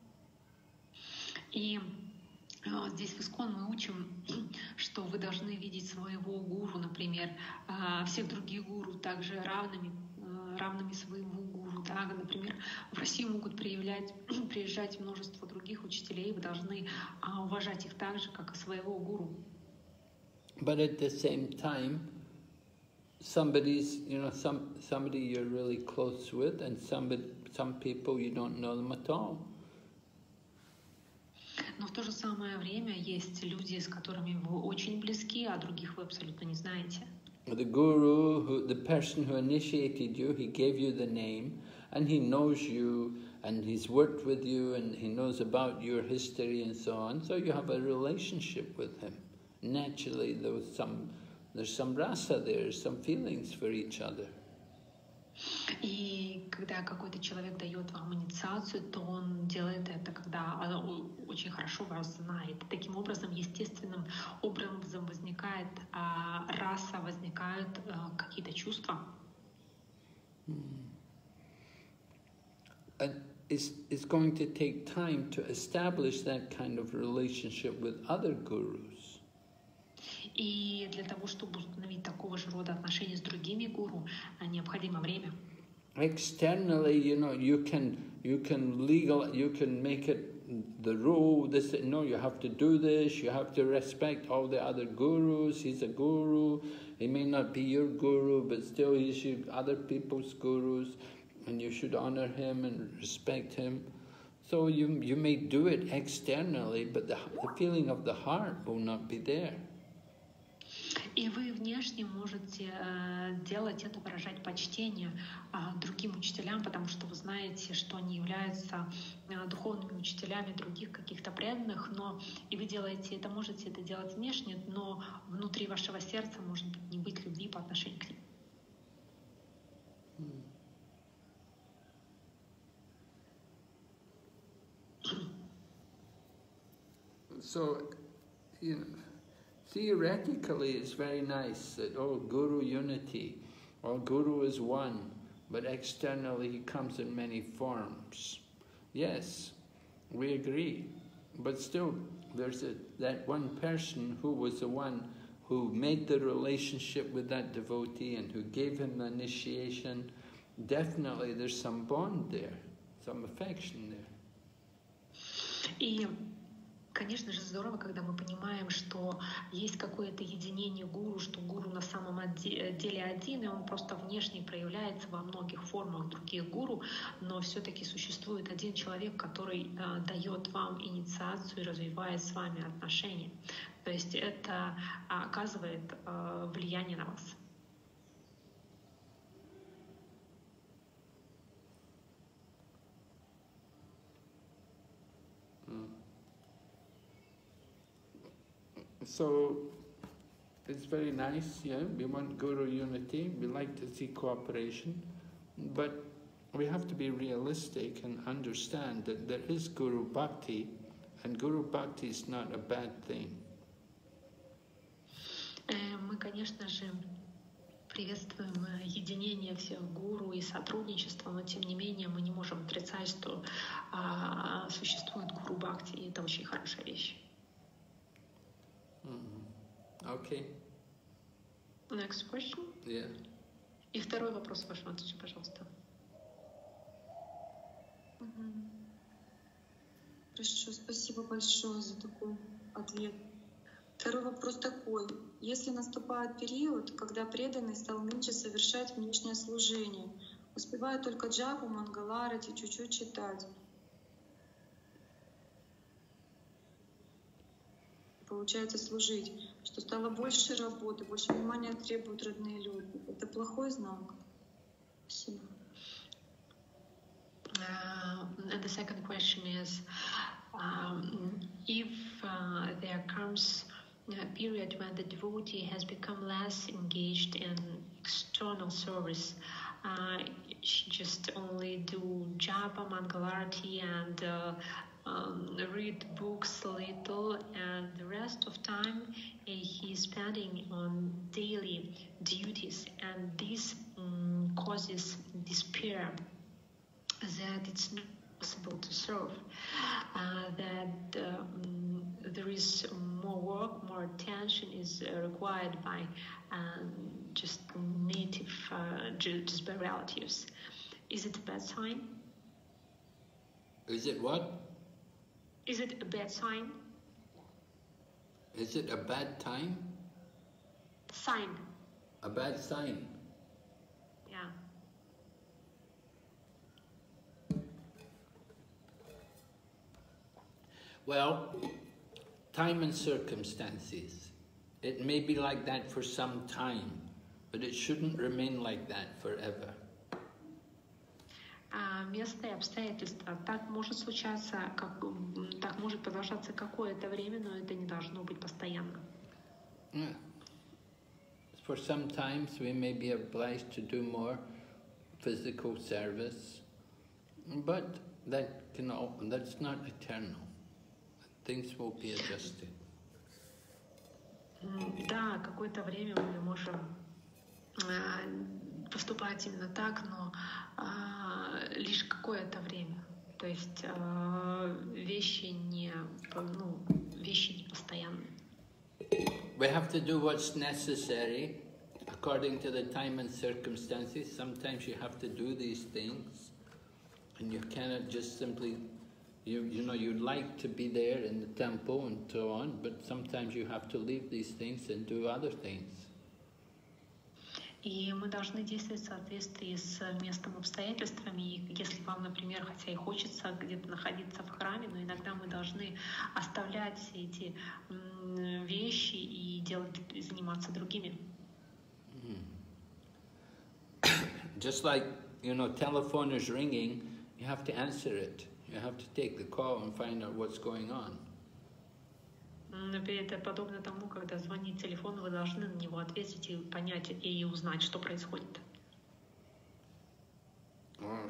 И э, здесь в ИСККОН мы учим, что вы должны видеть своего гуру, например, э, всех других гуру также равными, э, равными своему гуру. Да? Например, в Россию могут приезжать, приезжать множество других учителей, вы должны э, уважать их так же, как и своего гуру. But at the same time, somebody's, you know, some somebody you're really close with, and somebody, some people you don't know them at all. Но в то же самое время есть люди, с которыми вы очень близки, а других вы абсолютно не знаете. The guru, who, the person who initiated you, he gave you the name, and he knows you, and he's worked with you, and he knows about your history and so on. So you have a relationship with him. Naturally, there was some, there's some rasa there, some feelings for each other. И когда какой-то человек дает вам инициацию, то он делает это, когда он очень хорошо вас знает. Таким образом, естественным образом возникает а, раса, возникают а, какие-то чувства. And it's, it's going to take time to establish that kind of relationship with other gurus. И для того, чтобы установить такого же рода отношения с другими гуру, необходимо время. Externally, you know, you can you can legal you can make it the rule. This no, you have to do this. You have to respect all the other gurus. He's a guru. He may not be your guru, but still he's other people's gurus, and you should honor him and respect him. So you you may do it externally, but the, the feeling of the heart will not be there. И вы внешне можете э, делать это, выражать почтение э, другим учителям, потому что вы знаете, что они являются э, духовными учителями других каких-то преданных, но и вы делаете это, можете это делать внешне, но внутри вашего сердца может быть не быть любви по отношению к ним. So, you know, theoretically, it's very nice that, oh, Guru unity, or Guru is one, but externally he comes in many forms. Yes, we agree, but still there's a, that one person who was the one who made the relationship with that devotee and who gave him the initiation. Definitely there's some bond there, some affection there. И конечно же, здорово, когда мы понимаем, что есть какое-то единение гуру, что гуру на самом деле один, и он просто внешне проявляется во многих формах других гуру, но все-таки существует один человек, который э, дает вам инициацию и развивает с вами отношения. То есть это оказывает э, влияние на вас. So, it's very nice, yeah, we want Guru unity, we like to see cooperation, but we have to be realistic and understand that there is Guru Bhakti, and Guru Bhakti is not a bad thing. Мы, конечно же, приветствуем единение всех гуру и сотрудничество, но тем не менее мы не можем отрицать, что а, существует Гуру Бхакти, и это очень хорошая вещь. Mm-hmm. Okay. Next question. Yeah. И второй вопрос в вашем ответе, пожалуйста. Угу. Хорошо, спасибо большое за такой ответ. Второй вопрос такой. Если наступает период, когда преданный стал меньше совершать внешнее служение, Успеваю только джапу, мангаларати, чуть-чуть читать. Получается служить, что стало больше работы, больше внимания требуют родные люди. Это плохой знак. Спасибо. Uh, and the second question is, um, if uh, there comes a period when the devotee has become less engaged in external service, uh, she just only do japa, mangalarti, and uh, um, read books a little, and the rest of time uh, he is spending on daily duties, and this um, causes despair that it's not possible to serve, uh, that um, there is more work, more attention is uh, required by um, just native, uh, just by relatives. Is it a bad sign? Is it what? Is it a bad sign? Is it a bad time? Sign. A bad sign? Yeah. Well, time and circumstances. It may be like that for some time, but it shouldn't remain like that forever. А место и обстоятельства. Так может случаться, как, так может продолжаться какое-то время, но это не должно быть постоянно. Yeah. For some times we may be obliged to do more physical service, but that can all, that's not eternal. Things will be adjusted. Да, какое-то время мы можем э, поступать именно так, но э, лишь какое-то время. То есть э, вещи не, ну, вещи не постоянные. We have to do what's necessary according to the time and circumstances. Sometimes you have to do these things, and you cannot just simply. You, you know, you'd like to be there in the temple and so on, but sometimes you have to leave these things and do other things. И мы должны действовать в соответствии с местом, обстоятельствами. И если вам, например, хотя и хочется где-то находиться в храме, но иногда мы должны оставлять все эти вещи и делать, заниматься другими. Just like, you know, telephone is ringing, you have to answer it. You have to take the call and find out what's going on. Это подобно тому, когда звонит телефон, вы должны на него ответить и понять и узнать, что происходит. Or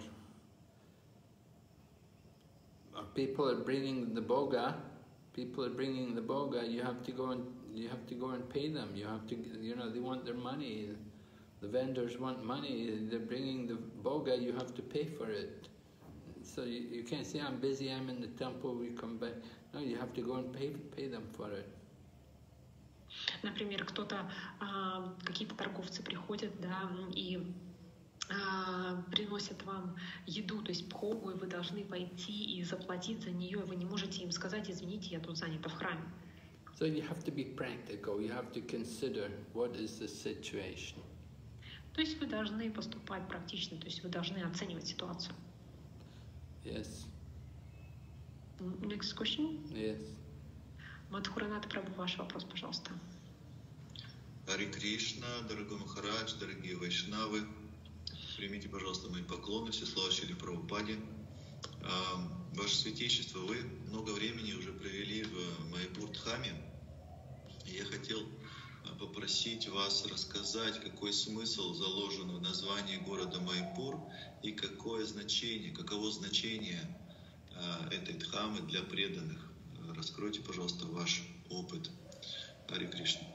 people are bringing the boga. People are bringing the boga. You have to go and you have to go and pay them. You have to, you know, they want their money. The vendors want money. They're bringing the boga. You have to pay for it. So you, you can't say, I'm busy, I'm in the temple, we come back. No, you have to go and pay, pay them for it. Например, кто-то, какие-то торговцы приходят, да, и приносят вам еду, то есть пхогу, и вы должны пойти и заплатить за нее, и вы не можете им сказать, извините, я тут занята в храме. So you have to be practical, you have to consider what is the situation. То есть вы должны поступать практично, то есть вы должны оценивать ситуацию. Yes. Next question. Yes. Мадхуранат Прабhu, ваш вопрос, пожалуйста. Хари Кришна, дорогой Махарадж, дорогие вайшнавы, примите, пожалуйста, мои поклоны, все слава Шриле Прабхупаде. Ваше Святейшество, вы много времени уже провели в Майяпур-дхаме. Я хотел попросить вас рассказать, какой смысл заложен в названии города Майяпур и какое значение, каково значение этой дхамы для преданных. Раскройте, пожалуйста, ваш опыт. Хари Кришна.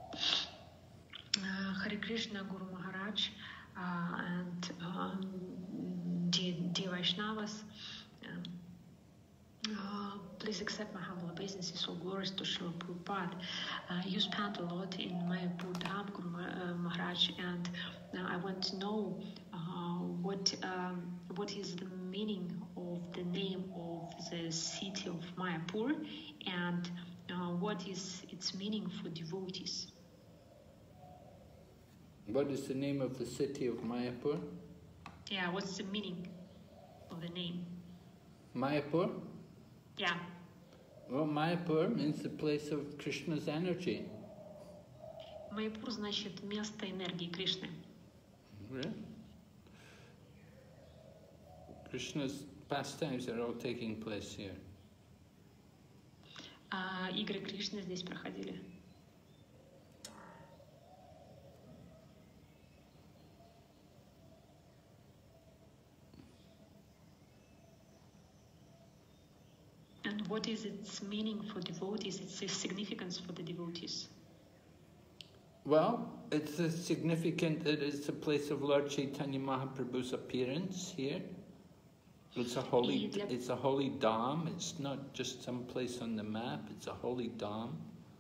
Хари Кришна, Гуру Махарадж, and um, dear, dear Vaishnavas, uh, please accept my humble obeisances, all glories to Srila Prabhupada. Uh, you spent a lot in Mayapur Dham, Guru uh, Maharaj, and uh, I want to know uh, what um, what is the meaning of the name of the city of Mayapur, and uh, what is its meaning for devotees. What is the name of the city of Mayapur? Yeah, what's the meaning of the name? Mayapur? Yeah. Well, Mayapur means the place of Krishna's energy. Майяпур значит место энергии Кришны. Really? Krishna's pastimes are all taking place here. А игры Кришны здесь проходили. And what is its meaning for devotees? Its significance for the devotees? Well, it's a significant that it's a place of Lord Chaitanya Mahaprabhu's appearance here. It's a holy, it's a holy dham. It's not just some place on the map. It's a holy dham.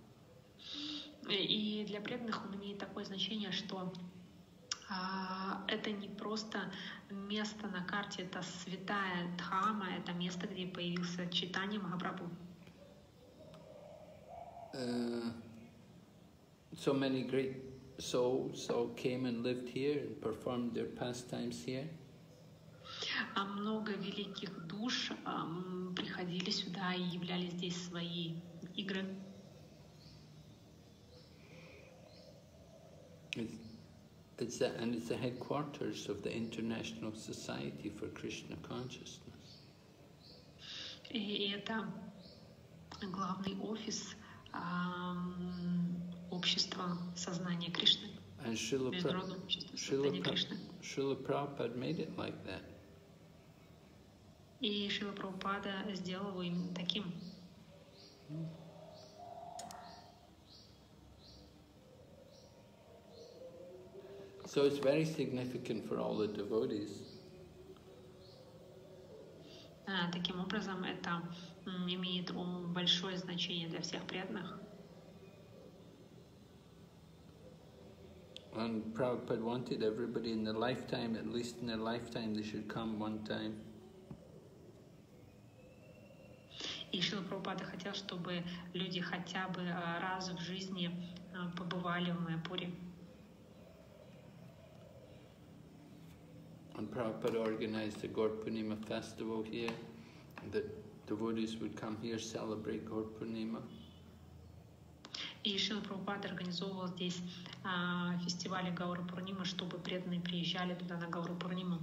И для преданных он имеет такое значение, что а, это не просто место на карте, это святая Дхама, это место, где появился Чайтанья Махапрабху. Uh, so many great souls all came and lived here and performed their pastimes here. А много великих душ um, приходили сюда и являли здесь свои игры. It's, it's the, and it's the headquarters of the International Society for Krishna Consciousness. И это главный офис um, общества сознания Кришны. And Srila, Международного общества Srila, сознания Кришны. Srila Prabhupada made it like that. И Шрила Прабхупада сделал его именно таким. So it's very significant for all the devotees. А, таким образом, это м, имеет м, большое значение для всех преданных. And Prabhupada wanted everybody in their lifetime, at least in their lifetime, they should come one time. И Шрила Прабхупада хотел, чтобы люди хотя бы а, раз в жизни а, побывали в Майяпуре. And Prabhupada organized the Gaur Purnima festival here, that devotees would come here, celebrate Gaur Purnima. И Шрила Прабхупада организовывал здесь а, фестивали Гаура Пурнима, чтобы преданные приезжали туда на Гауру Пурниму.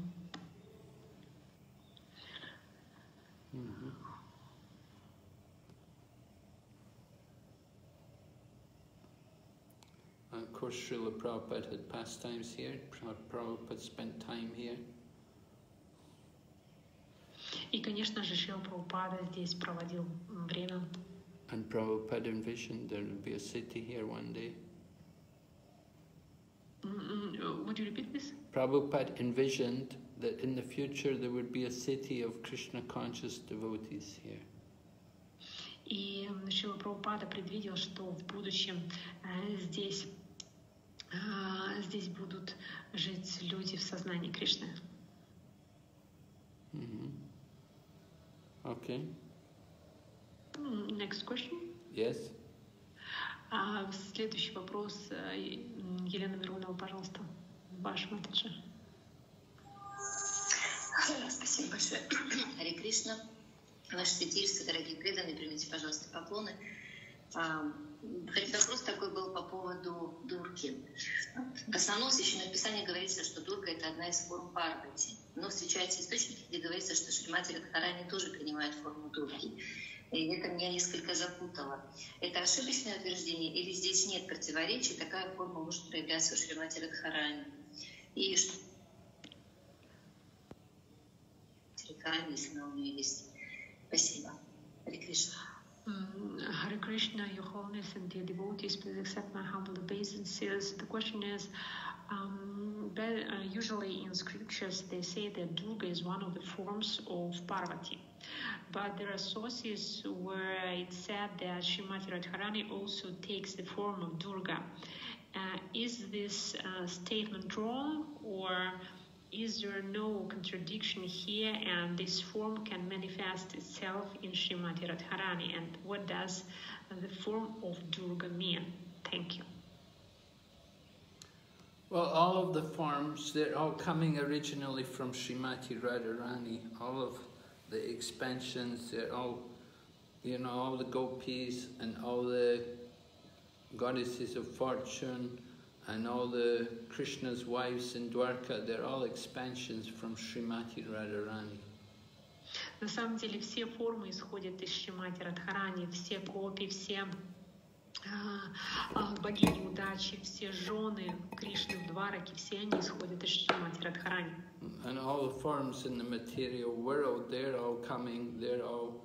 Mm-hmm. And of course, Srila Prabhupada had pastimes here. Prabhupada spent time here. И, конечно же, Шрила Прабхупада здесь проводил время. And Prabhupada envisioned there would be a city here one day. Mm, Would you repeat this? Prabhupada envisioned that in the future there would be a city of Krishna conscious devotees here. И Шрила Прабхупада предвидел, что в будущем э, здесь, э, здесь будут жить люди в сознании Кришны. Mm-hmm. Okay. Mm, Next question. Yes. А, следующий вопрос. э, Елена Миронова, пожалуйста, ваш месседж. Спасибо большое. Харе Кришна. Ваше святейшество, дорогие преданные, примите, пожалуйста, поклоны. Вопрос такой был по поводу Дурги. В основном в Священном Писании говорится, что Дурга — это одна из форм Парвати. Но встречаются источники, где говорится, что Шримати Радхарани тоже принимает форму Дурги. И это меня несколько запутало. Это ошибочное утверждение или здесь нет противоречий, такая форма может проявляться у Шримати Радхарани? И что если она у нее есть? Спасибо. Харе Кришна. Hare Krishna, Your Holiness and dear devotees, please accept my humble obeisances. The question is, um, that, uh, usually in scriptures they say that Durga is one of the forms of Parvati. But there are sources where it's said that Srimati Radharani also takes the form of Durga. Uh, is this uh, statement wrong, or is there no contradiction here, and this form can manifest itself in Srimati Radharani? And what does the form of Durga mean? Thank you. Well, all of the forms, they're all coming originally from Srimati Radharani. All of the expansions, they're all, you know, all the gopis and all the goddesses of fortune and all the Krishna's wives in Dwarka, they're all expansions from Srimati Radharani. На самом деле все формы исходят из Шримати Радхарани, все гопи, все богини удачи, все жены Кришны в Двараке, все они исходят из Шримати Радхарани. And all the forms in the material world, they're all coming, they're all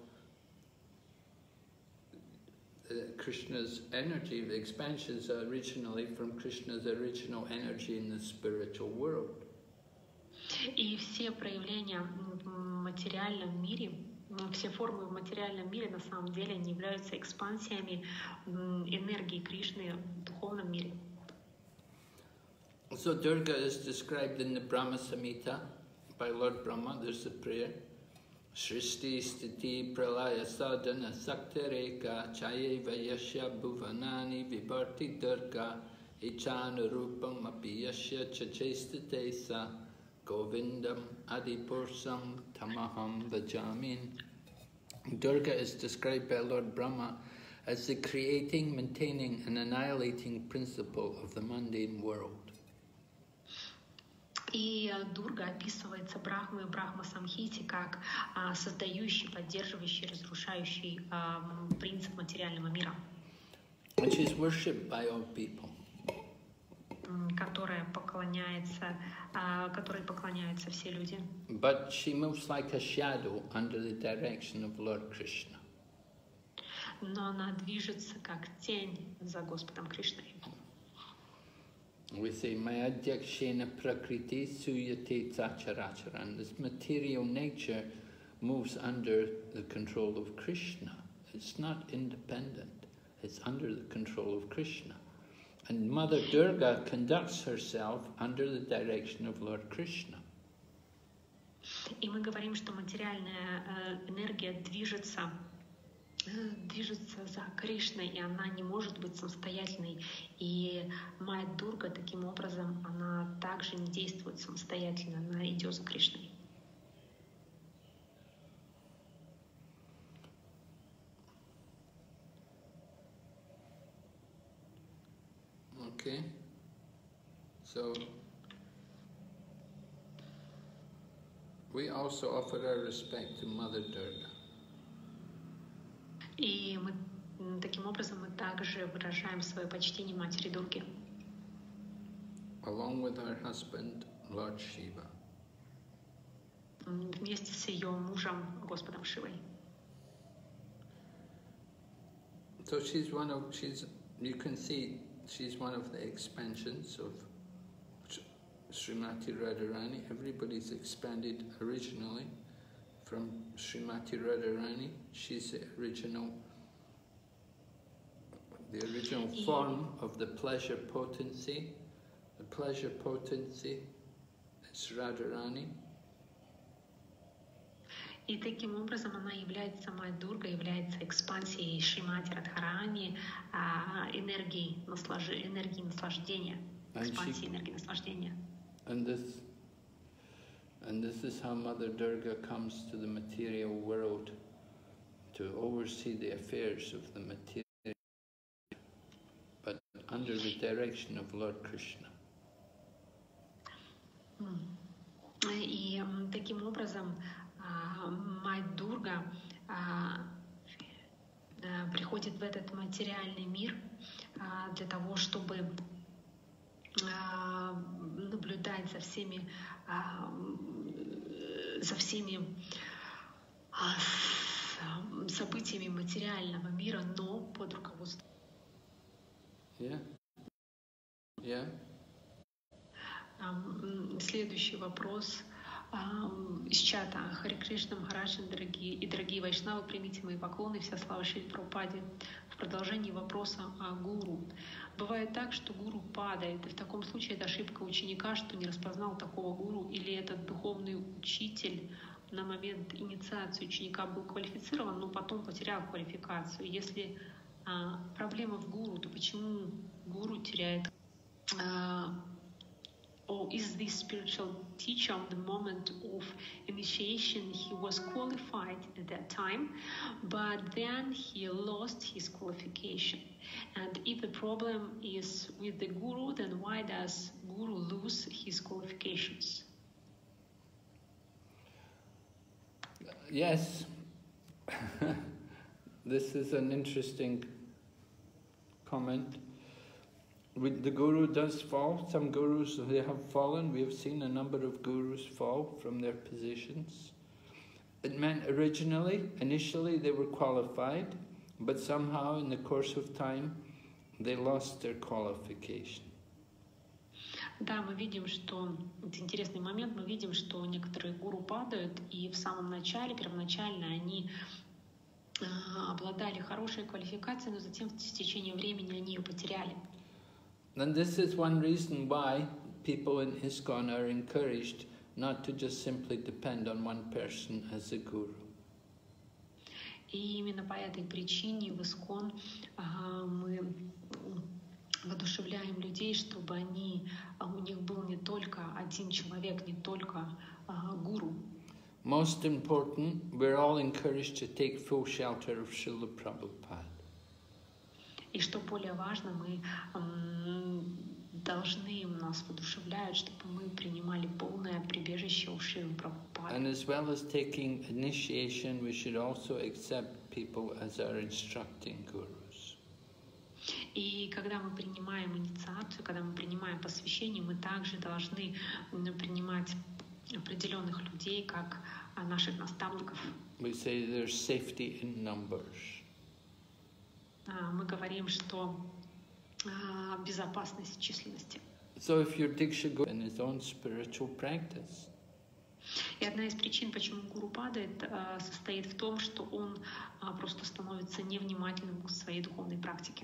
uh, Krishna's energy. The expansions are originally from Krishna's original energy in the spiritual world. И все проявления в материальном мире, все формы в материальном мире на самом деле они являются экспансиями энергии Кришны в духовном мире. So Durga is described in the Brahma Samhita by Lord Brahma. There's a prayer. Shrishti Sthiti Pralaya Sadhana Saktareka Chayeva Yasya Bhuvanani Vibharti Durga Ichana Rupam Api Yasya Chachestate Sa Govindam Adipursam Tamaham Vajamin. Durga is described by Lord Brahma as the creating, maintaining and annihilating principle of the mundane world. И Дурга описывается Брахмой в Брахма-самхите как а, создающий, поддерживающий, разрушающий а, принцип материального мира, which is worshipped by all people. которая поклоняется, а, которой поклоняются все люди. But she moves like a shadow under the direction of Lord Krishna. Но она движется как тень за Господом Кришной. We say, Mayadhyakshena prakriti suyate tacharacharan. This material nature moves under the control of Krishna. It's not independent. It's under the control of Krishna. And Mother Durga conducts herself under the direction of Lord Krishna. И мы говорим, что материальная энергия движется движется за Кришной, и она не может быть самостоятельной. И Майя Дурга таким образом, она также не действует самостоятельно, она идет за Кришной. Okay. So we also offer our respect to Mother Durga. И мы таким образом мы также выражаем свое почтение Матери Дурги. Along with her husband, Lord Shiva. Вместе с ее мужем, Господом Шивой. So she's one of, she's, you can see, she's one of the expansions of Srimati Radharani. Everybody's expanded originally from Srimati Radharani. She's the original, the original form of the pleasure potency. The pleasure potency is Radharani. И таким образом она является, Майя Дурга является экспансией Шримати Радхарани, энергии, наслаж... энергии наслаждения, экспансией энергии наслаждения. And this, and this is how Mother Durga comes to the material world to oversee the affairs of the material, but under the direction of Lord Krishna. И таким образом Майя Дурга приходит в этот материальный мир для того, чтобы наблюдать за всеми, за всеми событиями материального мира, но под руководством. Yeah. Yeah. Следующий вопрос из чата. Харе Кришна, Махарадж, дорогие и дорогие вайшнавы, примите мои поклоны, вся слава Шри Прабхупаде. В продолжении вопроса о гуру. Бывает так, что гуру падает, и в таком случае это ошибка ученика, что не распознал такого гуру, или этот духовный учитель на момент инициации ученика был квалифицирован, но потом потерял квалификацию. Если а, проблема в гуру, то почему гуру теряет а, or is this spiritual teacher on the moment of initiation? He was qualified at that time, but then he lost his qualification. And if the problem is with the guru, then why does guru lose his qualifications? Yes, this is an interesting comment. The guru does fall. Some gurus, they have fallen. We have seen a number of gurus fall from their positions. It meant originally, initially they were qualified, but somehow in the course of time they lost their qualification. Да, мы видим, что это интересный момент. Мы видим, что некоторые гуру падают, и в самом начале, первоначально, они э, обладали хорошей квалификацией, но затем в течение времени они ее потеряли. And this is one reason why people in ISKCON are encouraged not to just simply depend on one person as a guru. И именно по этой причине в ISKCON э, мы воодушевляем людей, чтобы они, у них был не только один человек, не только uh, гуру. Most important, we're all encouraged to take full shelter of Srila Prabhupada. И что более важно, мы um, должны, нас воодушевляют, чтобы мы принимали полное прибежище у Шрилы Прабхупады. And as well as taking initiation, we should also accept people as our instructing gurus. И когда мы принимаем инициацию, когда мы принимаем посвящение, мы также должны принимать определенных людей как наших наставников. We say there's safety in numbers. Мы говорим, что безопасность в численности. So if your Diksha goes in his own spiritual practice. И одна из причин, почему гуру падает, состоит в том, что он просто становится невнимательным к своей духовной практике.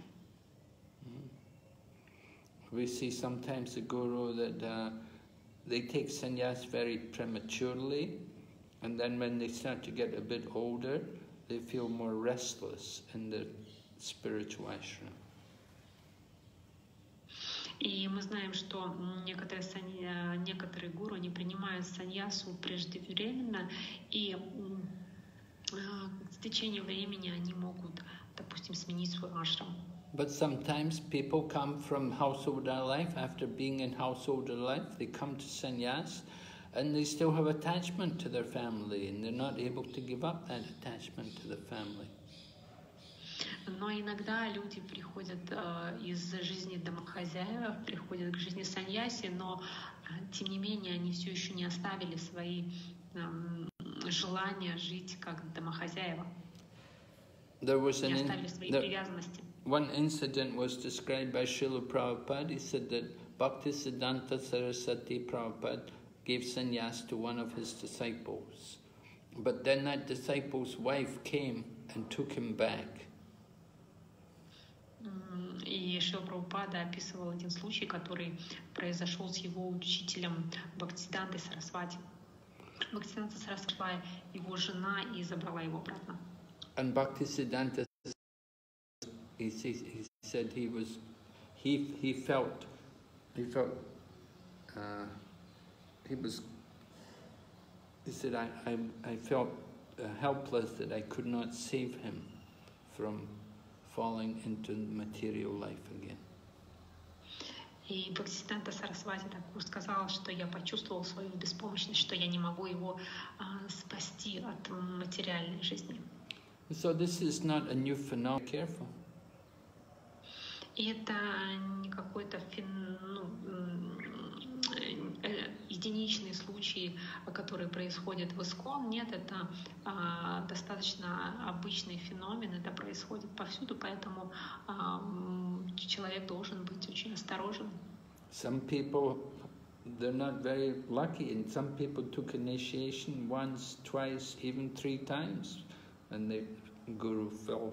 We see sometimes the guru that uh, they take sannyas very prematurely, and then when they start to get a bit older, they feel more restless in the spiritual ashram. И мы знаем, что некоторые, санья, некоторые гуру не принимают саньясу преждевременно, и э, с течением времени они могут, допустим, сменить свой ашрам. But sometimes people come from householder life, after being in householder life, they come to sannyas, and they still have attachment to their family, and they're not able to give up that attachment to the family. Но иногда люди приходят э, из жизни домохозяев, приходят к жизни саньяси, но э, тем не менее они все еще не оставили свои э, желания жить как домохозяева, There was не an оставили свои in, привязанности. One incident was described by Srila Prabhupada. He said that Bhaktisiddhanta Saraswati Prabhupada gave sannyas to one of his disciples. But then that disciple's wife came and took him back. И Шрила Прабхупада описывал один случай, который произошел с его учителем Бхактисиддхантой Сарасвати. Бхактисиддханта Сарасвати, его жена, и забрала его обратно. And Bhaktisiddhanta, he, he said he was, he he felt, he felt, uh, he was. He said I I I felt uh, helpless that I could not save him from falling into material life again. И Бхактисиддханта Сарасвати так сказал, что я почувствовал свою беспомощность, что я не могу его uh, спасти от материальной жизни. So this is not a new phenomenon. Careful. И это не какой-то фен, ну, единичный случай, который происходит в ISKCON. Нет, это а, достаточно обычный феномен, это происходит повсюду, поэтому а, человек должен быть очень осторожен. Some people, they're not very lucky, and some people took initiation once, twice, even three times, and the guru fell.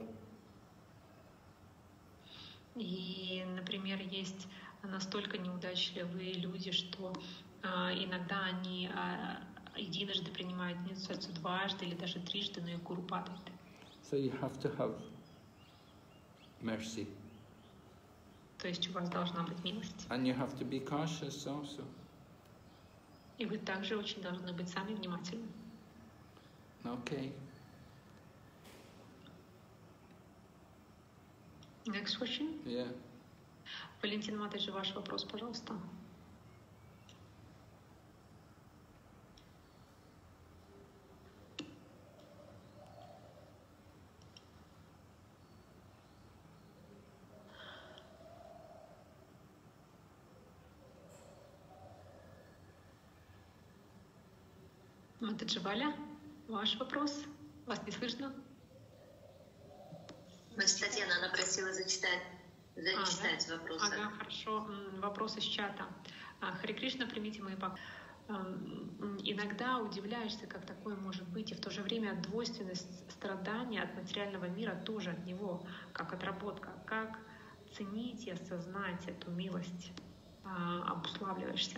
И, например, есть настолько неудачливые люди, что а, иногда они а, единожды принимают инициацию, дважды или даже трижды, но их гуру падает. So you have to have mercy. То есть у вас должна быть милость. And you have to be cautious also. И вы также очень должны быть сами внимательны. Okay. Next question. Yeah. Валентин Матович, ваш вопрос, пожалуйста. Матаджи Валя, ваш вопрос? Вас не слышно? Значит, Татьяна, она просила зачитать, зачитать ага. вопросы. Ага, хорошо. Вопрос из чата. Харе Кришна, примите мои поклоны. Иногда удивляешься, как такое может быть, и в то же время двойственность страдания от материального мира тоже от него, как отработка. Как ценить и осознать эту милость? Обуславливаешься.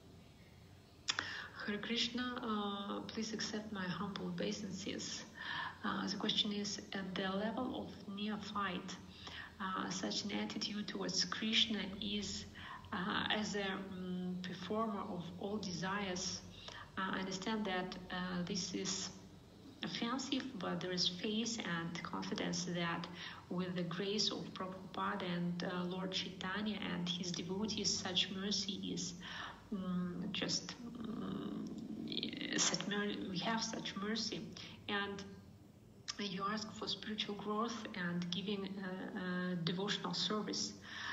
Hare Krishna, uh, please accept my humble obeisances. Uh, the question is, at the level of neophyte, uh, such an attitude towards Krishna is uh, as a um, performer of all desires. Uh, I understand that uh, this is offensive, but there is faith and confidence that with the grace of Prabhupada and uh, Lord Chaitanya and his devotees, such mercy is um, just um, such mer- we have such mercy, and you ask for spiritual growth and giving uh, uh, devotional service.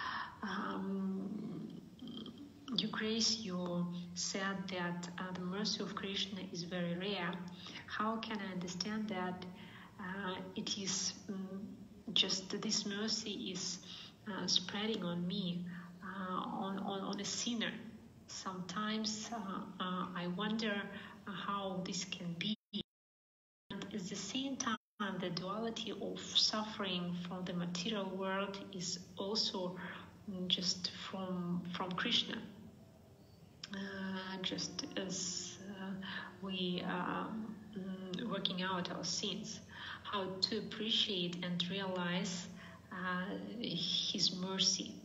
Um, Your Grace, you said that uh, the mercy of Krishna is very rare. How can I understand that uh, it is um, just this mercy is uh, spreading on me, uh, on, on, on a sinner? Sometimes uh, uh, I wonder uh, how this can be. And at the same time, the duality of suffering from the material world is also just from from Krishna. Uh, just as uh, we are um, working out our sins, how to appreciate and realize uh, His mercy.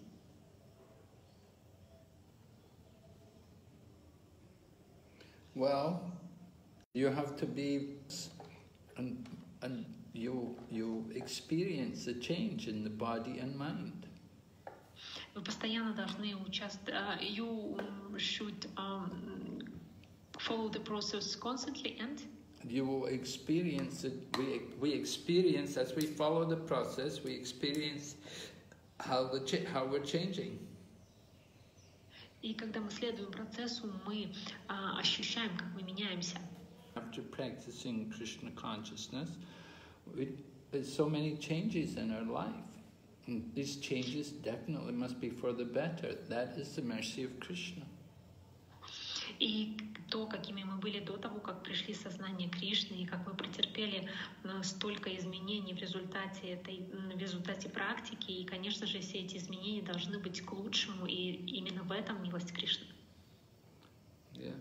Well, you have to be, and and you you experience the change in the body and mind. Вы постоянно должны участвовать. You should um, follow the process constantly, and you will experience it. We we experience as we follow the process. We experience how the ch- how we're changing. И когда мы следуем процессу, мы uh, ощущаем, как мы меняемся. After practicing Krishna consciousness, we, there's so many changes in our life. And these changes definitely must be for the better. That is the mercy of Krishna. И то, какими мы были до того, как пришли в сознание Кришны, и как мы претерпели столько изменений в результате этой, в результате практики, и, конечно же, все эти изменения должны быть к лучшему, и именно в этом милость Кришны. Yeah.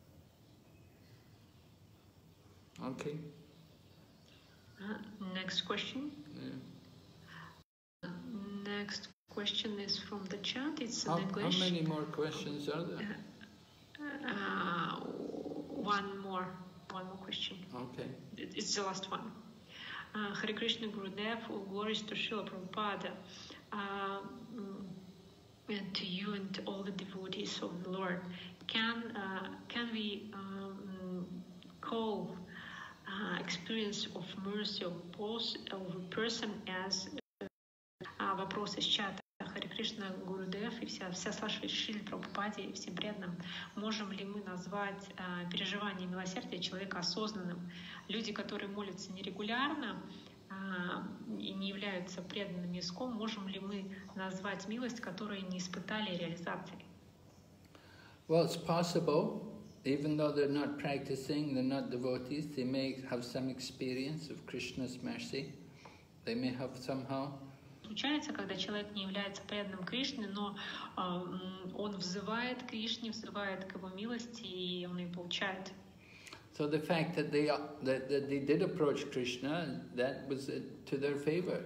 Okay. Uh, next question. Yeah. Next question is from the chat. It's in how, English. How many more questions are there? Uh, one more. One more question. Okay. It's the last one. Uh, Hare Krishna Gurudev, all glories to Srila Prabhupada, uh, and to you and all the devotees of the Lord. Can uh, can we um, call uh, experience of mercy of, both, of a person as uh, вопрос из чата? Харе Кришна, Гурудев и вся, вся Саша Шриль Прабхупаде и всем преданным, можем ли мы назвать э, переживание милосердия человека осознанным? Люди, которые молятся нерегулярно э, и не являются преданными искон, можем ли мы назвать милость, которые не испытали реализации? Well, it's possible. Even though they're not practicing, they're not devotees, they may have some experience of Krishna's mercy. They may have somehow. Случается, когда человек не является преданным Кришне, но э, он взывает к Кришне, взывает к его милости, и он ее получает. So the fact that they that, that they did approach Krishna, that was to their favor.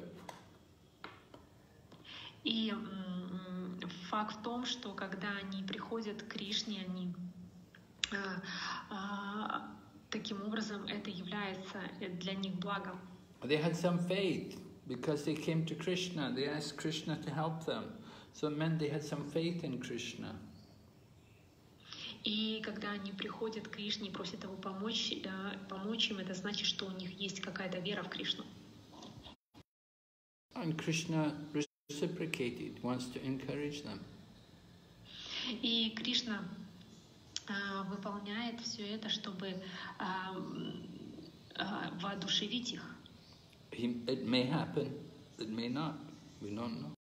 И м, факт в том, что когда они приходят к Кришне, они А, а, Таким образом, это является для них благом. They had some faith because they came to Krishna. They asked Krishna to help them. So it meant they had some faith in Krishna. И когда они приходят к Кришне и просят его помочь, помочь им, это значит, что у них есть какая-то вера в Кришну. And Krishna reciprocated, wants to encourage them. И Кришна а, выполняет все это, чтобы а, а, воодушевить их. He, it may happen, it may not. We don't know.